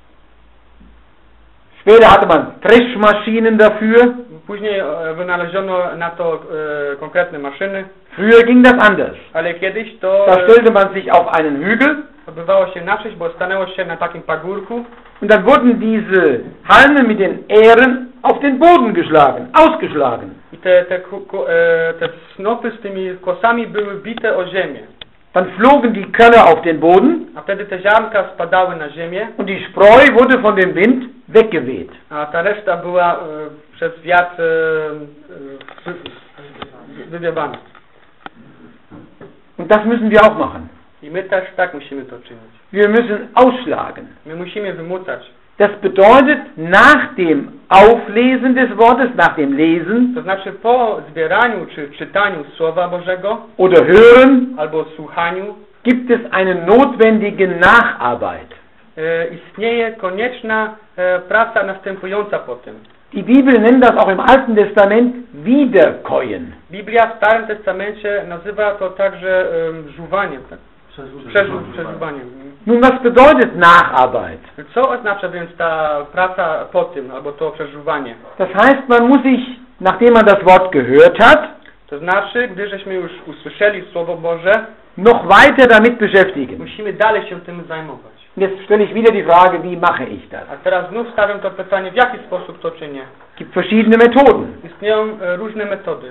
Später hatte man Dreschmaschinen dafür. Później e, wynaleziono na to e, konkretne maszyny, Früher ging das anders. ale kiedyś to Da e, stellte man sich auf einen Hügel odbywało się inaczej, bo stanęło się na takim pagórku und dann wurden diese Halme mit den Ähren auf den Boden geschlagen, ausgeschlagen. i te, te, ku- ku- e, te snopy z tymi kosami były bite o ziemię. Dann flogen die Körner auf den Boden A wtedy te ziarnka spadały na ziemię, und die Spreu wurde von dem Wind weggeweht. a ta reszta była e, przez wiatr e, e, wy- wywiewana. Und das müssen wir auch machen. I my też tak musimy to czynić. Wir müssen ausschlagen. My musimy wymucać. Das bedeutet, nach dem Auflesen des Wortes, nach dem Lesen To znaczy po zbieraniu czy czytaniu Słowa Bożego oder Hören, albo słuchaniu gibt es eine notwendige Nacharbeit. e, istnieje konieczna e, praca następująca po tym. Die Bibel nennt das auch im Alten Testament Wiederkäuen. Biblia w Starym Testamencie nazywa to także um, żuwaniem, tak? Przeżu, przeżuwaniem. Nun, was bedeutet Nacharbeit? Co oznacza więc ta praca po tym, albo to przeżuwanie? Das heißt, man muss sich, nachdem man das Wort gehört hat, To znaczy, gdy żeśmy już usłyszeli Słowo Boże, noch weiter damit beschäftigen. musimy dalej się tym zajmować. Jetzt stelle ich wieder die Frage, wie mache ich das? A teraz znów stawiam to pytanie, w jaki sposób to czynię? Es gibt verschiedene Methoden. Istnieją e, różne metody.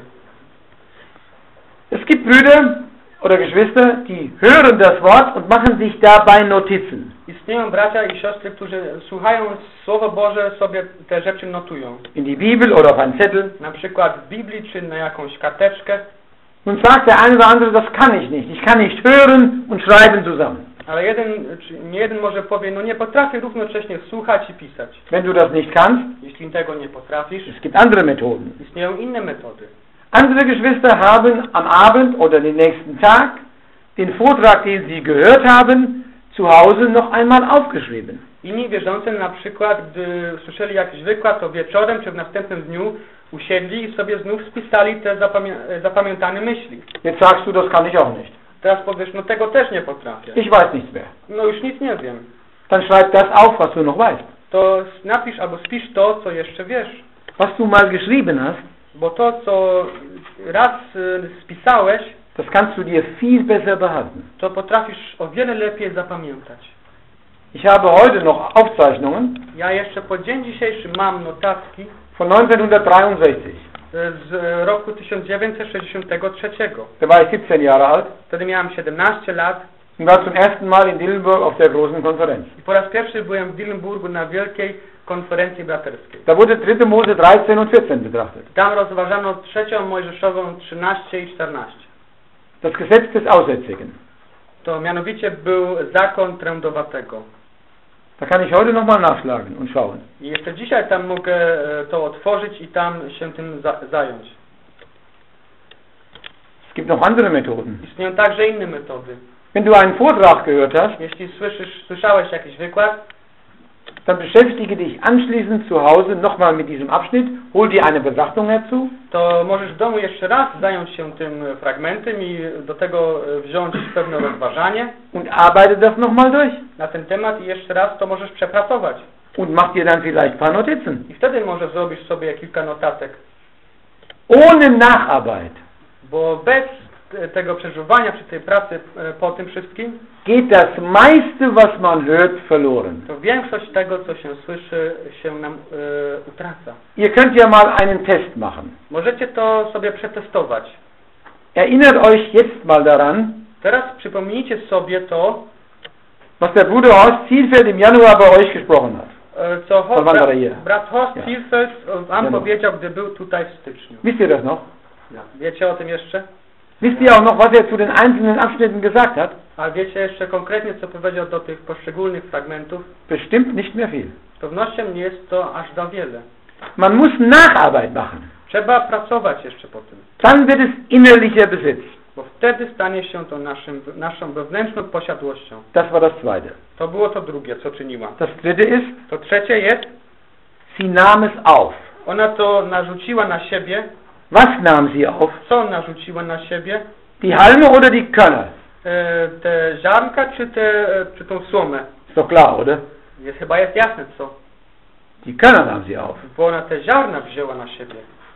Es gibt Brüder oder Geschwister, die hören das Wort und machen sich dabei Notizen. Istnieją bracia i siostry, którzy słuchając Słowo Boże sobie te rzeczy notują. In die Bibel oder auf einen Zettel. Na przykład w Biblii czy na jakąś karteczkę. Nun sagt der eine oder andere, das kann ich nicht. Ich kann nicht hören und schreiben zusammen. Ale jeden, czy nie jeden może powie, no nie potrafię równocześnie słuchać i pisać. Wenn du das nicht kannst, Jeśli tego nie potrafisz, es gibt andere Methoden. istnieją inne metody. Andere Geschwister haben am Abend oder den nächsten Tag den Vortrag, den sie gehört haben, zu Hause noch einmal aufgeschrieben. Inni wierzący na przykład, gdy słyszeli jakiś wykład, to wieczorem czy w następnym dniu usiedli i sobie znów spisali te zapamię zapamiętane myśli. Jetzt sagst du, das kann ich auch nicht. Teraz powiesz, no tego też nie potrafię. Ich weiß nichts mehr. No już nic nie wiem. Dann schreib das auf, was du noch weißt. To napisz albo spisz to, co jeszcze wiesz. Was du mal geschrieben hast, Bo to, co raz y, spisałeś, das kannst du dir viel besser behalten. to potrafisz o wiele lepiej zapamiętać. Ich habe heute noch Aufzeichnungen Ja jeszcze po dzień dzisiejszy mam notatki von neunzehnhundertdreiundsechzig. z roku tysiąc dziewięćset sześćdziesiątego trzeciego. Da war ich siebzehn Jahre alt Wtedy miałem siedemnaście lat und war zum ersten Mal in Dillenburg auf der großen Konferenz. i po raz pierwszy byłem w Dillenburgu na wielkiej konferencji braterskiej. Da wurde dritte Mose dreizehn und vierzehn betrachtet. Tam rozważano trzecią Mojżeszową trzynaście i czternaście. Das Gesetz des Aussätzigen. To mianowicie był zakon trędowatego. Da kann ich heute nochmal nachschlagen und schauen. I jeszcze dzisiaj tam mogę e, to otworzyć i tam się tym za zająć. Es gibt noch andere Methoden. Istnieją także inne metody. Wenn du einen Vortrag gehört hast, Jeśli słyszysz, słyszałeś jakiś wykład, dann beschäftige dich anschließend zu Hause nochmal mit diesem Abschnitt, hol dir eine Betrachtung herzu to możesz w domu jeszcze raz zająć się tym fragmentem i do tego wziąć pewne rozważanie und arbeite das nochmal durch. na ten temat i jeszcze raz to możesz przepracować. Und mach dir dann vielleicht ein paar Notizen. I wtedy może zrobisz sobie kilka notatek. Ohne Nacharbeit Bo bez tego przeżuwania przy tej pracy po tym wszystkim, geht das meiste, was man hört, verloren. to większość tego, co się słyszy, się nam e, utraca. Ihr könnt ja mal einen Test machen. Możecie to sobie przetestować. Erinnert euch jetzt mal daran, Teraz przypomnijcie sobie to, was der Bruder Horst Zielfeld im Januar bei euch gesprochen hat. e, co Horst, Pan brat, Maria. brat Horst Ja. Zielfeld wam Genau. powiedział, gdy był tutaj w styczniu. Wisst ihr das noch? Wiecie o tym jeszcze? Wisst ihr auch noch, was er zu den einzelnen Abschnitten gesagt hat? A wiecie jeszcze konkretnie, co powiedział do tych poszczególnych fragmentów? Bestimmt nicht mehr viel. Z pewnością nie jest to aż za wiele. Man muss Nacharbeit machen. Trzeba pracować jeszcze po tym, Dann wird es innerlicher Besitz. bo wtedy stanie się to naszym, naszą wewnętrzną posiadłością. Das war das Zweite. To było to drugie, co czyniła. Das Dritte ist, To trzecie jest, sie nahm es auf. ona to narzuciła na siebie. Was nahm sie auf? Co narzuciła na siebie? Die Halme oder die Körner? E, te ziarnka czy, te, e, czy tą słomę? Ist doch klar, oder? Jest, chyba jest jasne co. Die Körner nahm sie auf. Bo ona te ziarna wzięła na siebie.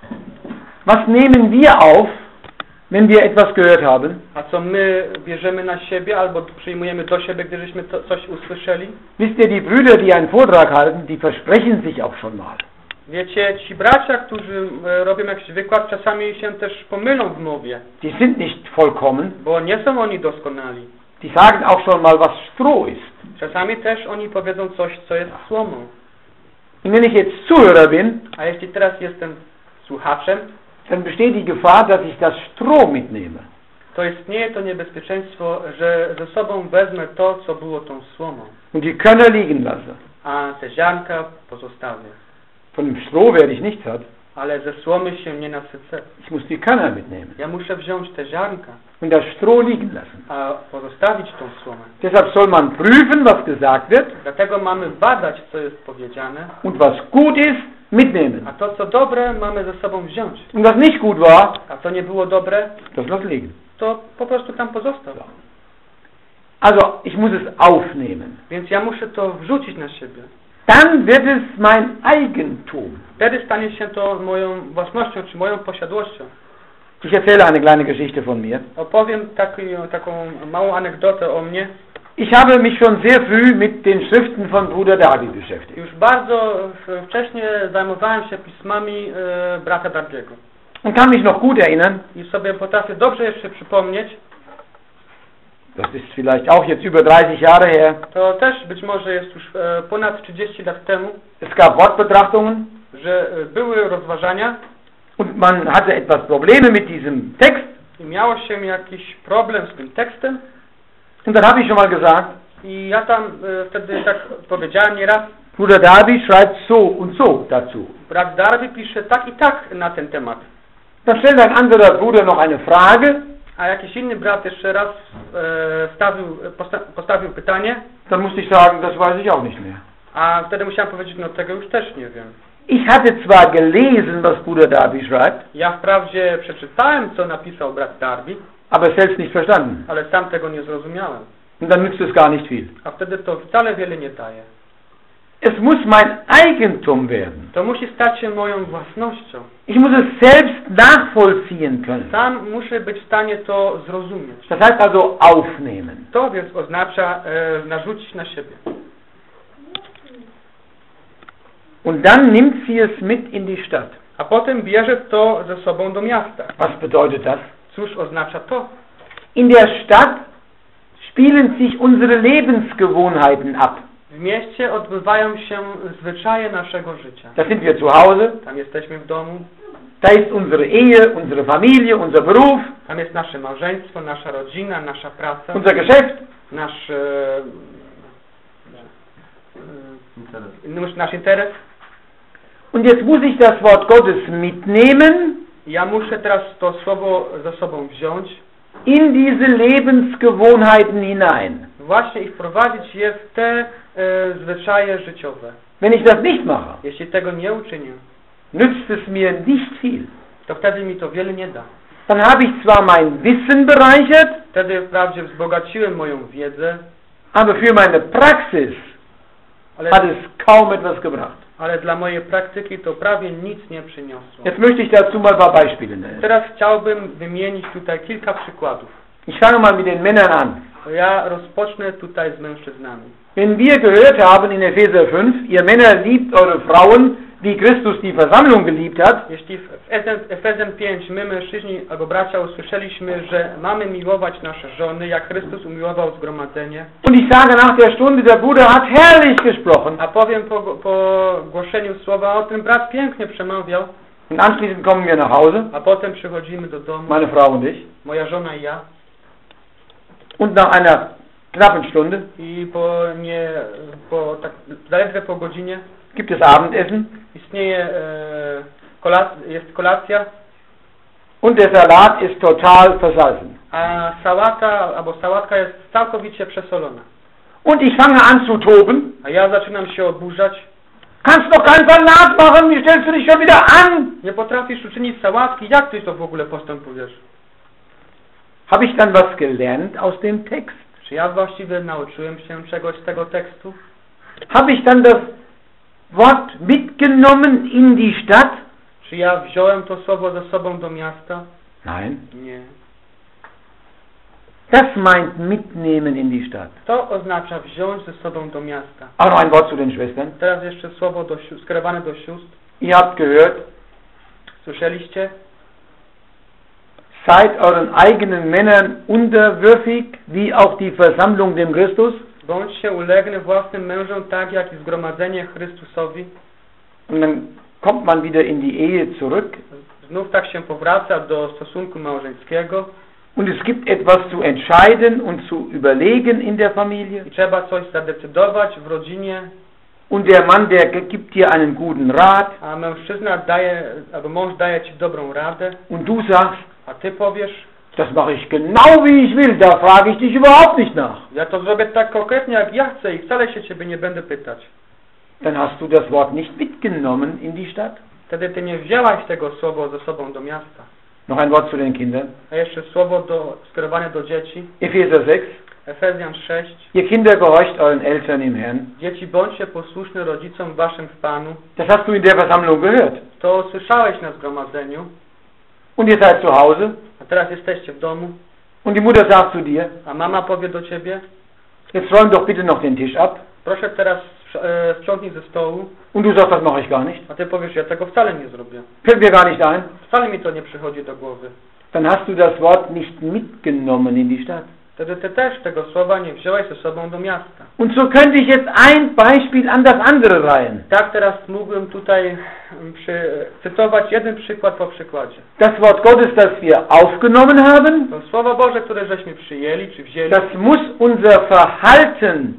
Was nehmen wir auf, wenn wir etwas gehört haben? A co my bierzemy na siebie albo przyjmujemy do siebie, gdy żeśmy to, coś usłyszeli? Wisst ihr, die Brüder, die einen Vortrag halten, die versprechen sich auch schon mal. Wiecie, ci bracia, którzy e, robią jakiś wykład, czasami się też pomylą w mowie, Die sind nicht vollkommen. bo nie są oni doskonali. Die sagen auch schon mal, was Stroh ist. Czasami też oni powiedzą coś, co jest słomą. Und wenn ich jetzt Zuhörer bin, A jeśli teraz jestem słuchaczem, dann besteht die Gefahr, dass ich das Stroh mitnehme. to istnieje to niebezpieczeństwo, że ze sobą wezmę to, co było tą słomą, Und die Körner liegen lasse. a te ziarnka pozostawię. Von dem Stroh werde ich nichts haben. Ale ze słomy się nie nasycę. Ich muss die Körner mitnehmen. Ja muszę wziąć te ziarnka, Und das Stroh liegen lassen. a pozostawić tą słomę. Deshalb soll man prüfen, was gesagt wird Dlatego mamy badać, co jest powiedziane und was gut ist mitnehmen. A to, co dobre, mamy ze sobą wziąć. Und was nicht gut war, A co nie było dobre, das lass liegen. to po prostu tam pozostaw. Also, ich muss es aufnehmen. Więc ja muszę to wrzucić na siebie. Dann wird es mein Eigentum. Wtedy stanie się to moją własnością, czy moją posiadłością. Ich erzähle eine kleine Geschichte von mir. Opowiem taki, taką małą anegdotę o mnie. Ich habe mich schon sehr früh mit den Schriften von Bruder Darby beschäftigt. Już bardzo wcześnie zajmowałem się pismami e, brata Darbiego. Und kann mich noch gut erinnern, I sobie potrafię dobrze jeszcze przypomnieć, das ist vielleicht auch jetzt über dreißig Jahre her, to też być może jest już e, ponad trzydzieści lat temu, es gab Wortbetrachtungen że e, były rozważania und man hatte etwas Probleme mit diesem Text. i miało się jakiś problem z tym tekstem. Und dann habe ich schon mal gesagt, I ja tam e, wtedy tak powiedziałem nieraz, Bruder Darby schreibt so und so dazu. brat Darby pisze tak i tak na ten temat. Dann stellt ein anderer Bruder noch eine Frage, A jakiś inny brat jeszcze raz e, stawił, posta postawił pytanie, dann musste ich sagen, das weiß ich auch nicht mehr. a wtedy musiałem powiedzieć, no tego już też nie wiem. Ich hatte zwar gelesen, was Bruder Darby schreibt, Ja wprawdzie przeczytałem, co napisał brat Darby, aber selbst nicht verstanden. ale sam tego nie zrozumiałem. Und dann nützt es gar nicht viel. A wtedy to wcale wiele nie daje. Es muss mein Eigentum werden. To musi stać się moją własnością. Ich muss es selbst nachvollziehen können. Sam muszę być w stanie to zrozumieć. Das heißt also aufnehmen. To więc oznacza e, narzucić na siebie. Und dann nimmt sie es mit in die Stadt. A potem bierze to ze sobą do miasta. Was bedeutet das? Cóż oznacza to? In der Stadt spielen sich unsere Lebensgewohnheiten ab. W mieście odbywają się zwyczaje naszego życia. Da sind wir zu Hause, Tam jesteśmy w domu, da ist unsere Ehe, unsere Familie, unser Beruf, tam jest nasze małżeństwo, nasza rodzina, nasza praca, unser Geschäft. nasz, e, e, nasz interes. Und jetzt muss ich das Wort Gottes mitnehmen Ja muszę teraz to słowo ze sobą wziąć in diese Lebensgewohnheiten hinein. właśnie i wprowadzić je w te e, zwyczaje życiowe. Wenn ich das nicht mache, Jeśli tego nie uczynię, nützt es mir nicht viel. to wtedy mi to wiele nie da. Dann habe ich zwar mein Wissen bereichert, Wtedy wprawdzie wzbogaciłem moją wiedzę, aber für meine Praxis ale, hat es kaum etwas gebracht. ale dla mojej praktyki to prawie nic nie przyniosło. Jetzt möchte ich dazu mal ein paar Beispiele nennen. Teraz chciałbym wymienić tutaj kilka przykładów. Ich fange mal mit den Männern an. Ja rozpocznę tutaj z mężczyznami. Wenn wir gehört haben in Epheser fünf, ihr Männer liebt eure Frauen, wie Christus die Versammlung geliebt hat, Jeśli w Efezjan pięć my mężczyźni albo bracia usłyszeliśmy, że mamy miłować nasze żony, jak Chrystus umiłował zgromadzenie, und ich sage nach der Stunde, der Bruder hat herrlich gesprochen, a powiem po, po głoszeniu słowa, o tym brat pięknie przemawiał, und anschließend kommen wir nach Hause, a potem przychodzimy do domu, meine Frau und ich, moja żona i ja, und nach einer knappen Stunde i po nie, po tak zaledwie po godzinie gibt es Abendessen istnieje e, kolac, jest kolacja, und der Salat ist total versalzen. a sałata albo sałatka jest całkowicie przesolona. Und ich fange an zu toben. A ja zaczynam się oburzać. Kannst doch keinen Salat machen, wie stellst du dich schon wieder an? Nie potrafisz uczynić sałatki, jak ty to w ogóle postępujesz? Habe ich dann was gelernt aus dem Text? Czy ja właściwie nauczyłem się czegoś z tego tekstu? Habe ich dann das Wort mitgenommen in die Stadt? Czy ja wziąłem to słowo ze sobą do miasta? Nein. Nie. Das meint mitnehmen in die Stadt. To oznacza wziąć ze sobą do miasta. Auch noch ein Wort zu den Schwestern. Teraz jeszcze słowo do, si- skierowane do sióstr. Ihr habt gehört, Słyszeliście? seid euren eigenen Männern unterwürfig, wie auch die Versammlung dem Christus. Bądźcie ulegny własnym mężom, tak jak i zgromadzenie Chrystusowi. Und dann kommt man wieder in die Ehe zurück. Znów tak się powraca do stosunku małżeńskiego. Und es gibt etwas zu entscheiden und zu überlegen in der Familie. I trzeba coś zadecydować w rodzinie. Und der Mann, der gibt dir einen guten Rat. A mężczyzna daje, albo mąż daje ci dobrą radę. Und du sagst, A ty powiesz, das mache ich genau wie ich will, da frage ich dich überhaupt nicht nach. ja to zrobię tak konkretnie jak ja chcę i wcale się ciebie nie będę pytać. dann hast du das Wort nicht mitgenommen in die Stadt. wtedy ty nie wzięłaś tego słowa ze sobą do miasta. Noch ein Wort zu den Kindern. A jeszcze słowo do, skierowane do dzieci. Epheser sechs. Efezjan sześć. Ihr Kinder gehorcht euren Eltern im Herrn. Dzieci, bądźcie posłuszne rodzicom waszym w Panu. Das hast du in der Versammlung gehört. To słyszałeś na zgromadzeniu. Und ihr seid zu Hause. A teraz jesteście w domu. Und die Mutter sagt zu dir, A mama powie do ciebie, jetzt räum doch bitte noch den Tisch ab. proszę teraz e, sprzątnij ze stołu. Und du sagst, das mache ich gar nicht. A ty powiesz, ja tego wcale nie zrobię. Fällt mir gar nicht ein. Wcale mi to nie przychodzi do głowy. Dann hast du das Wort nicht mitgenommen in die Stadt. Wtedy ty też tego słowa nie wziąłeś ze sobą do miasta. Und so könnte ich jetzt ein Beispiel an das andere reihen. Tak teraz mógłbym tutaj przy, cytować jeden przykład po przykładzie. Das Wort Gottes, das wir aufgenommen haben, To Słowo Boże, które żeśmy przyjęli czy wzięli, das muss unser Verhalten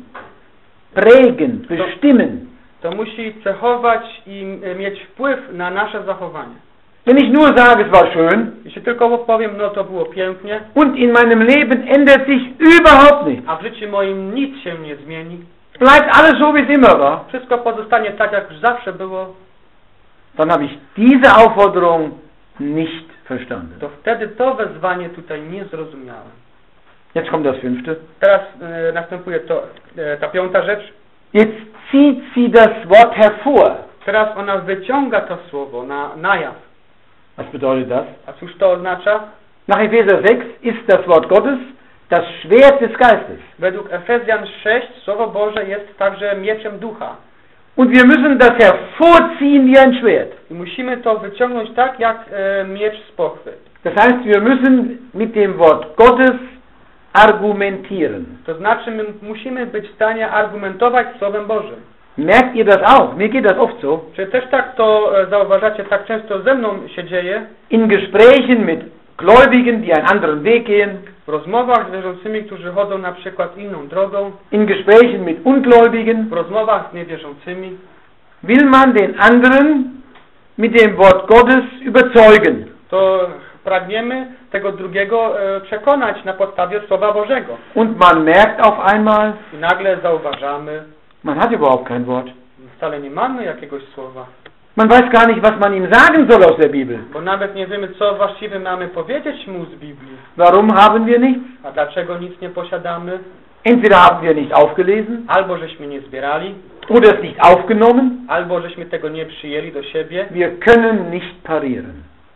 prägen, bestimmen. to musi cechować i mieć wpływ na nasze zachowanie. Wenn ich nur sage, es war schön, Jeśli tylko powiem, no to było pięknie, und in meinem Leben ändert sich überhaupt nichts, a w życiu moim nic się nie zmieni, bleibt alles so, wie es immer war, wszystko pozostanie tak, jak już zawsze było, dann habe ich diese Aufforderung nicht verstanden. to wtedy to wezwanie tutaj nie zrozumiałem. Jetzt kommt das fünfte. Teraz e, następuje to, e, ta piąta rzecz. Jetzt zieht sie das Wort hervor. Teraz ona wyciąga to słowo na, na jaw. Was bedeutet das? A cóż to oznacza? Nach Epheser sechs ist das Wort Gottes das Schwert des Geistes. Według Efezjan sześć Słowo Boże jest także mieczem ducha. Und wir müssen das hervorziehen wie ein Schwert. I musimy to wyciągnąć tak jak e, miecz z pochwy. Das heißt, wir müssen mit dem Wort Gottes argumentieren. To znaczy my musimy być w stanie argumentować Słowem Bożym. Merkt ihr das auch? Mir geht das oft so. Czy też tak to e, zauważacie, tak często ze mną się dzieje? In Gesprächen mit Gläubigen, die einen anderen Weg gehen, W rozmowach z wierzącymi, którzy chodzą na przykład inną drogą, in Gesprächen mit Ungläubigen, w rozmowach z niewierzącymi, will man den anderen mit dem Wort Gottes überzeugen. to pragniemy tego drugiego e, przekonać na podstawie Słowa Bożego. Und man merkt auf einmal, I nagle zauważamy, man hat überhaupt kein Wort. wcale nie mamy jakiegoś słowa. Man weiß gar nicht, was man ihm sagen soll aus der Bibel. Bo nawet nie wiemy, co właściwie mamy powiedzieć mu z Biblii. Warum haben wir nichts? A dlaczego nic nie posiadamy? Entweder haben wir nicht aufgelesen Albo żeśmy nie zbierali, oder es nicht aufgenommen. albo żeśmy tego nie przyjęli do siebie Wir können nicht parieren.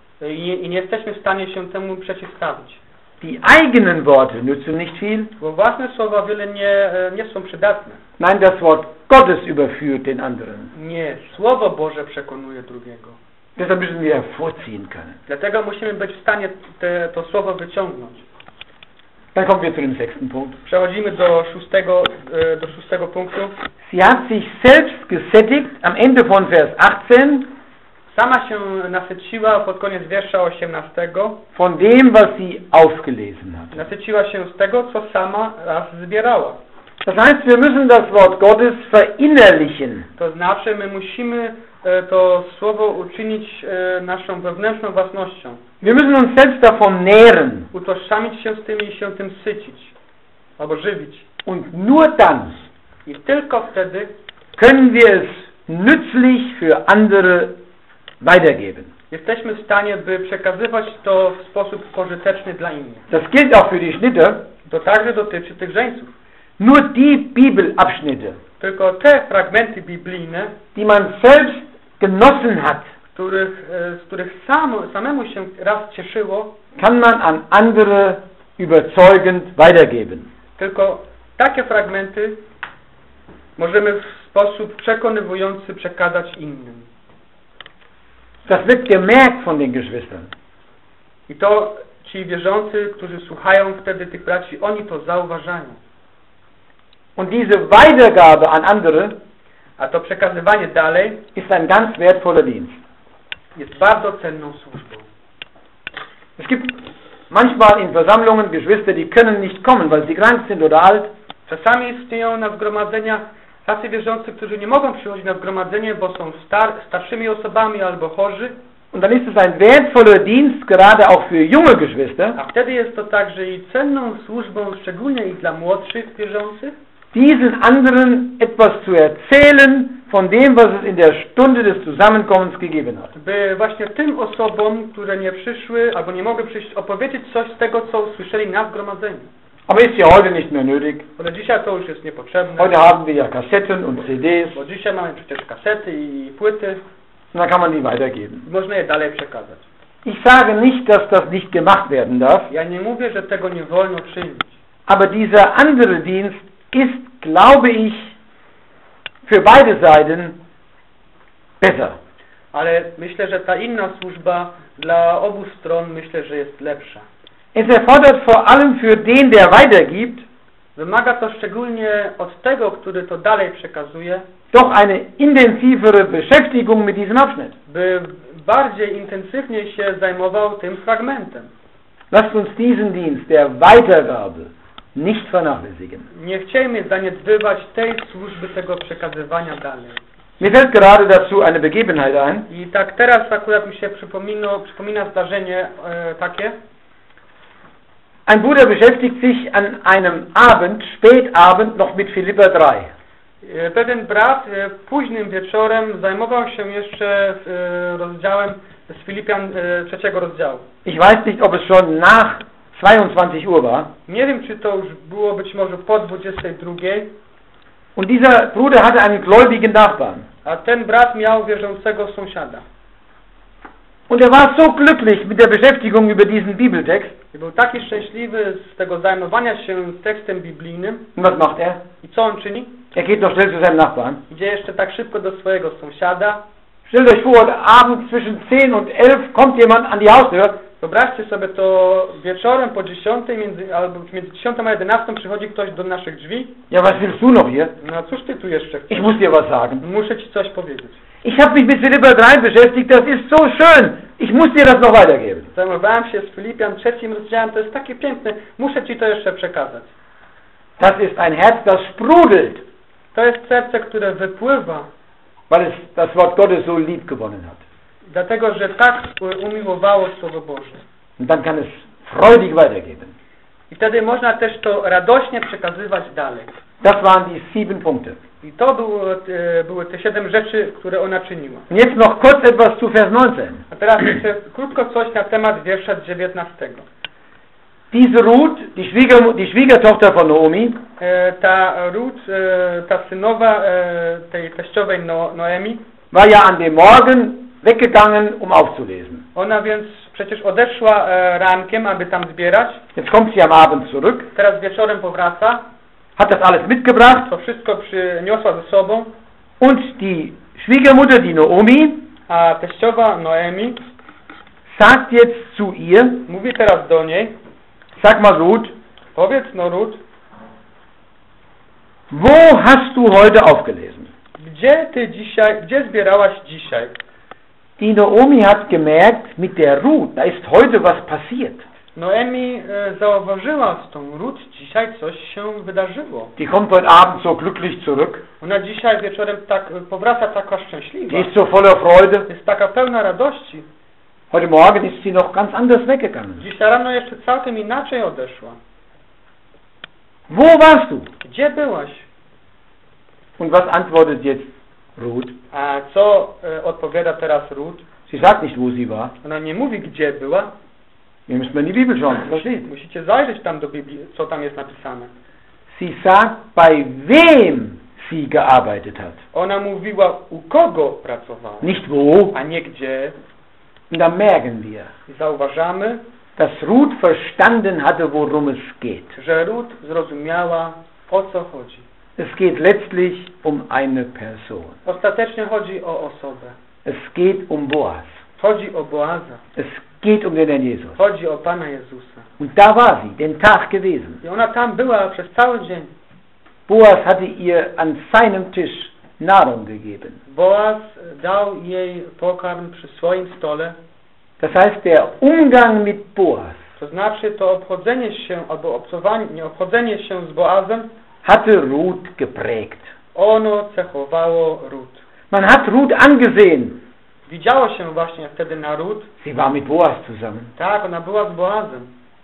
i, i nie jesteśmy w stanie się temu przeciwstawić. Die eigenen Worte nützen nicht viel. Bo własne słowa wiele nie, e, nie są przydatne. Nein, das Wort Gottes überführt den anderen. Nie, Słowo Boże przekonuje drugiego. Deshalb müssen wir hervorziehen können. Dlatego musimy być w stanie te, to słowo wyciągnąć. Dann kommen wir zu dem sechsten Punkt. Przechodzimy do szóstego, e, do szóstego punktu. Sie hat sich selbst gesättigt am Ende von Vers achtzehn Sama się nasyciła pod koniec wiersza osiemnastego. von dem, was sie aufgelesen hat. Nasyciła się z tego, co sama raz zbierała. Das heißt, wir müssen das Wort Gottes verinnerlichen. To znaczy, my musimy e, to słowo uczynić e, naszą wewnętrzną własnością. Wir müssen uns selbst davon nähren. Utożsamić się z tym i się tym sycić. Albo żywić. Und nur dann I tylko wtedy können wir es nützlich für andere weitergeben. jesteśmy w stanie, by przekazywać to w sposób pożyteczny dla innych. Das gilt auch für die Schnitte. To także dotyczy tych żeńców. Nur die Bibelabschnitte, Tylko te fragmenty biblijne, die man selbst genossen hat, których, e, z których samo, samemu się raz cieszyło, kann man an andere überzeugend weitergeben. tylko takie fragmenty możemy w sposób przekonywujący przekazać innym. Das wird gemerkt von den Geschwistern. I to ci wierzący, którzy słuchają wtedy tych braci, oni to zauważają. Und diese Weitergabe an andere A to przekazywanie dalej ist ein ganz wertvoller Dienst. jest bardzo cenną służbą. Es gibt manchmal in Versammlungen Geschwister, die können nicht kommen, weil sie krank sind oder alt. Czasami istnieją na zgromadzeniach tacy wierzący, którzy nie mogą przychodzić na zgromadzenie, bo są star, starszymi osobami albo chorzy. Und dann ist es ein wertvoller Dienst, gerade auch für junge Geschwister, A wtedy jest to także i cenną służbą, szczególnie i dla młodszych wierzących, diesen anderen etwas zu erzählen, von dem, was es in der Stunde des Zusammenkommens gegeben hat. By właśnie tym osobom, które nie przyszły albo nie mogły przyjść, opowiedzieć coś z tego, co usłyszeli na zgromadzeniu. Aber ist ja heute nicht mehr nötig. Ale dzisiaj to już jest niepotrzebne. Heute haben wir ja Kassetten und C Ds. Bo dzisiaj mamy przecież kasety i płyty. Und dann kann man die weitergeben. Można je dalej przekazać. Ich sage nicht, dass das nicht gemacht werden darf. Ja nie mówię, że tego nie wolno czynić. Aber dieser andere Dienst ist, glaube ich, für beide Seiten besser. Ale myślę, że ta inna służba dla obu stron myślę, że jest lepsza. Es erfordert vor allem für den, der weitergibt, Wymaga to szczególnie od tego, który to dalej przekazuje, doch eine intensivere Beschäftigung mit diesem Abschnitt. by bardziej intensywnie się zajmował tym fragmentem. Lasst uns diesen Dienst der Weitergabe nicht vernachlässigen. Nie chciejmy zaniedbywać tej służby, tego przekazywania dalej. Mir fällt gerade dazu eine Begebenheit ein. I tak teraz akurat mi się przypomina, przypomina zdarzenie e, takie. Ein Bruder beschäftigt sich an einem Abend, Spätabend, noch mit Philipper drei. E, pewien brat e, późnym wieczorem zajmował się jeszcze e, rozdziałem z Filipian e, trzeciego rozdziału. Ich weiß nicht, ob es schon nach zweiundzwanzig Uhr war. Nie wiem, czy to już było być może po dwudziestej drugiej. Und dieser Bruder hatte einen gläubigen Nachbarn. A ten brat miał wierzącego sąsiada. Und er war so glücklich mit der Beschäftigung über diesen Bibeltext. I był taki szczęśliwy z tego zajmowania się tekstem biblijnym. Und was macht er? I co on czyni? Er geht noch schnell zu seinem Nachbarn. Idzie jeszcze tak szybko do swojego sąsiada. Stellt euch vor, heute Abend zwischen zehn und elf kommt jemand an die Haustür. Wyobraźcie sobie to wieczorem po dziesiątej, między, albo między dziesiątą a jedenastą przychodzi ktoś do naszych drzwi. Ja, was willst du noch hier? No cóż ty tu jeszcze chcesz? Ich muss dir was sagen. Muszę ci coś powiedzieć. Ich habe mich mit Philipper drei beschäftigt, das ist so schön. Ich muss dir das noch weitergeben. Zajmowałem się z Filipian trzecim rozdziałem, to jest takie piękne. Muszę ci to jeszcze przekazać. Das ist ein Herz, das sprudelt, To jest serce, które wypływa, weil es das Wort Gottes so lieb gewonnen hat. dlatego że tak umiłowało Słowo Boże. Und dann kann es freudig weitergeben. I wtedy można też to radośnie przekazywać dalej. Das waren die sieben Punkte. I to było, e, były te siedem rzeczy, które ona czyniła. Und jetzt noch kurz etwas zu Vers neunzehn. A teraz jeszcze krótko coś na temat wiersza dziewiętnastego. Diese Ruth, die, Schwieger, die Schwiegertochter von Naomi, E, ta Ruth, e, ta synowa e, tej teściowej no, Noemi, war ja an dem Morgen weggegangen, um aufzulesen. ona więc przecież odeszła e, rankiem, aby tam zbierać. Jetzt kommt sie am Abend zurück, Teraz wieczorem powraca. hat das alles mitgebracht To wszystko przyniosła ze sobą. und die Schwiegermutter, die Naomi, A teściowa Noemi sagt jetzt zu ihr, mówi teraz do niej: sag mal Ruth, powiedz no Ruth, wo hast du heute aufgelesen? gdzie ty dzisiaj, gdzie zbierałaś dzisiaj? Die Naomi hat gemerkt, mit der Ruth, da ist heute was passiert. Noemi e, zauważyła z tą Ruth, dzisiaj coś się wydarzyło. Die kommt heute Abend so glücklich zurück. Ona dzisiaj wieczorem tak powraca taka Die szczęśliwa. ist so voller Freude. Jest taka pełna radości. Heute Morgen ist sie noch ganz anders weggegangen. Dzisiaj rano jeszcze całkiem inaczej odeszła. Wo warst du? Gdzie byłaś? Und was antwortet jetzt Ruth? A co e, odpowiada teraz Ruth? Sie sagt nicht, wo sie war. Ona nie mówi, gdzie była. Wir müssen mal in die Bibel schauen, was da steht. Musicie zajrzeć tam do Biblii, co tam jest napisane. Sie sagt, bei wem sie gearbeitet hat. Ona mówiła, u kogo pracowała, Nicht wo. a nie gdzie. Und da merken wir, I zauważamy, dass Ruth verstanden hatte, worum es geht. że Ruth zrozumiała, o co chodzi. Es geht letztlich um eine Person. Ostatecznie chodzi o osobę. Es geht um Boas. Chodzi o Boaza. Es geht um den Herrn Jesus. Chodzi o Pana Jezusa. Und da war sie, den Tag gewesen. I ona tam była przez cały dzień. Boas hatte ihr an seinem Tisch Nahrung gegeben. Boaz dał jej pokarm przy swoim stole. Das heißt, der Umgang mit Boas To znaczy to obchodzenie się, albo obcowanie, nie obchodzenie się z Boazem, hatte Ruth geprägt. ono cechowało Ruth. Man hat Ruth angesehen. Widziało się właśnie wtedy na Ruth. Sie war mit Boas zusammen. Tak, ona była z Boazem.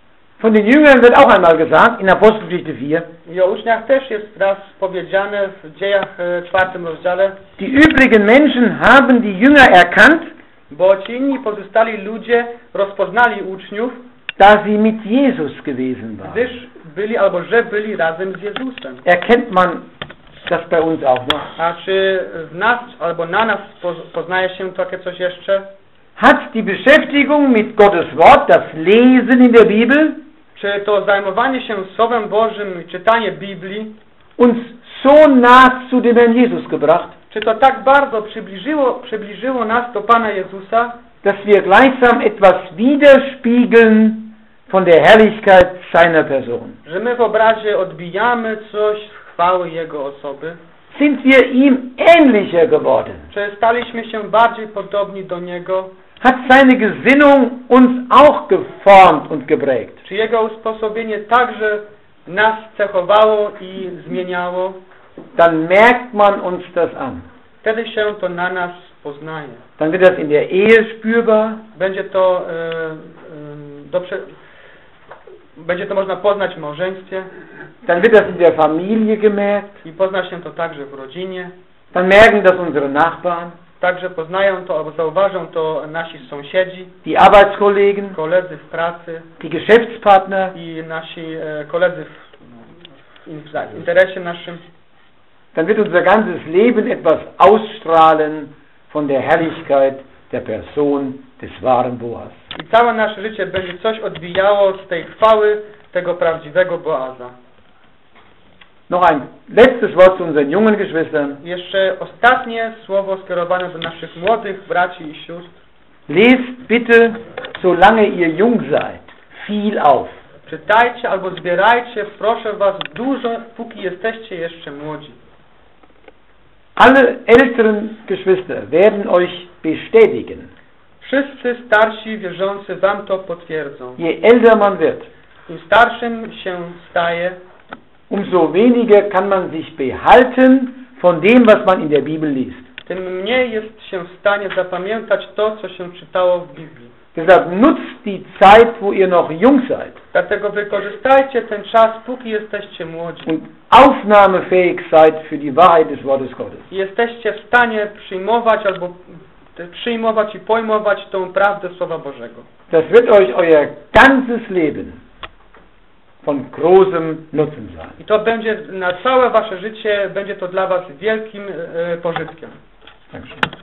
Von den Jüngern wird auch einmal gesagt, in Apostelgeschichte vier, I o uczniach też jest raz powiedziane w dziejach e, czwartym rozdziale, die übrigen Menschen haben die Jünger erkannt, bo ci inni pozostali ludzie rozpoznali uczniów, da sie mit Jesus gewesen waren. gdyż byli albo że byli razem z Jezusem. Erkennt man das bei uns auch noch? A czy w nas albo na nas poz- poznaje się takie coś jeszcze? Hat die Beschäftigung mit Gottes Wort, das Lesen in der Bibel, Czy to zajmowanie się Słowem Bożym i czytanie Biblii, uns so nah zu dem Herrn Jesus gebracht, czy to tak bardzo przybliżyło, przybliżyło nas do Pana Jezusa, dass wir gleichsam etwas widerspiegeln von der Herrlichkeit seiner Person? że my w obrazie odbijamy coś z chwały Jego osoby? Sind wir ihm ähnlicher geworden? Czy staliśmy się bardziej podobni do Niego? Hat seine Gesinnung uns auch geformt und geprägt? Czy Jego usposobienie także nas cechowało i zmieniało? Dann merkt man uns das an. Wtedy się to na nas poznaje. Dann wird das in der Ehe spürbar, Będzie to, e, e, do prze... będzie to można poznać w małżeństwie dann wird das in der Familie gemerkt, i pozna się to także w rodzinie. dann merken das unsere Nachbarn, Także poznają to albo zauważą to nasi sąsiedzi, die Arbeitskollegen, koledzy w pracy die Geschäftspartner, i nasi e, koledzy w, in, w interesie naszym. dann wird unser ganzes Leben etwas ausstrahlen von der Herrlichkeit der Person des wahren Boas. I całe nasze życie będzie coś odbijało z tej chwały tego prawdziwego Boaza. Noch ein letztes Wort zu unseren jungen Geschwistern. Jeszcze ostatnie słowo skierowane do naszych młodych braci i sióstr. Lest bitte, solange ihr jung seid, viel auf. Czytajcie albo zbierajcie, proszę was, dużo, póki jesteście jeszcze młodzi. Alle älteren Geschwister werden euch bestätigen. Wszyscy starsi wierzący wam to potwierdzą. Je älter man wird, Im starszym się staje, umso weniger kann man sich behalten von dem, was man in der Bibel liest. tym mniej jest się w stanie zapamiętać to, co się czytało w Biblii. Deshalb nutzt die Zeit, wo ihr noch jung seid Dlatego wykorzystajcie ten czas, póki jesteście młodzi. und aufnahmefähig seid für die Wahrheit des Wortes Gottes. I jesteście w stanie przyjmować albo przyjmować i pojmować tą prawdę Słowa Bożego. Das wird euch euer ganzes Leben von großem Nutzen sein. I to będzie na całe wasze życie, będzie to dla was wielkim e, pożytkiem. Dankeschön.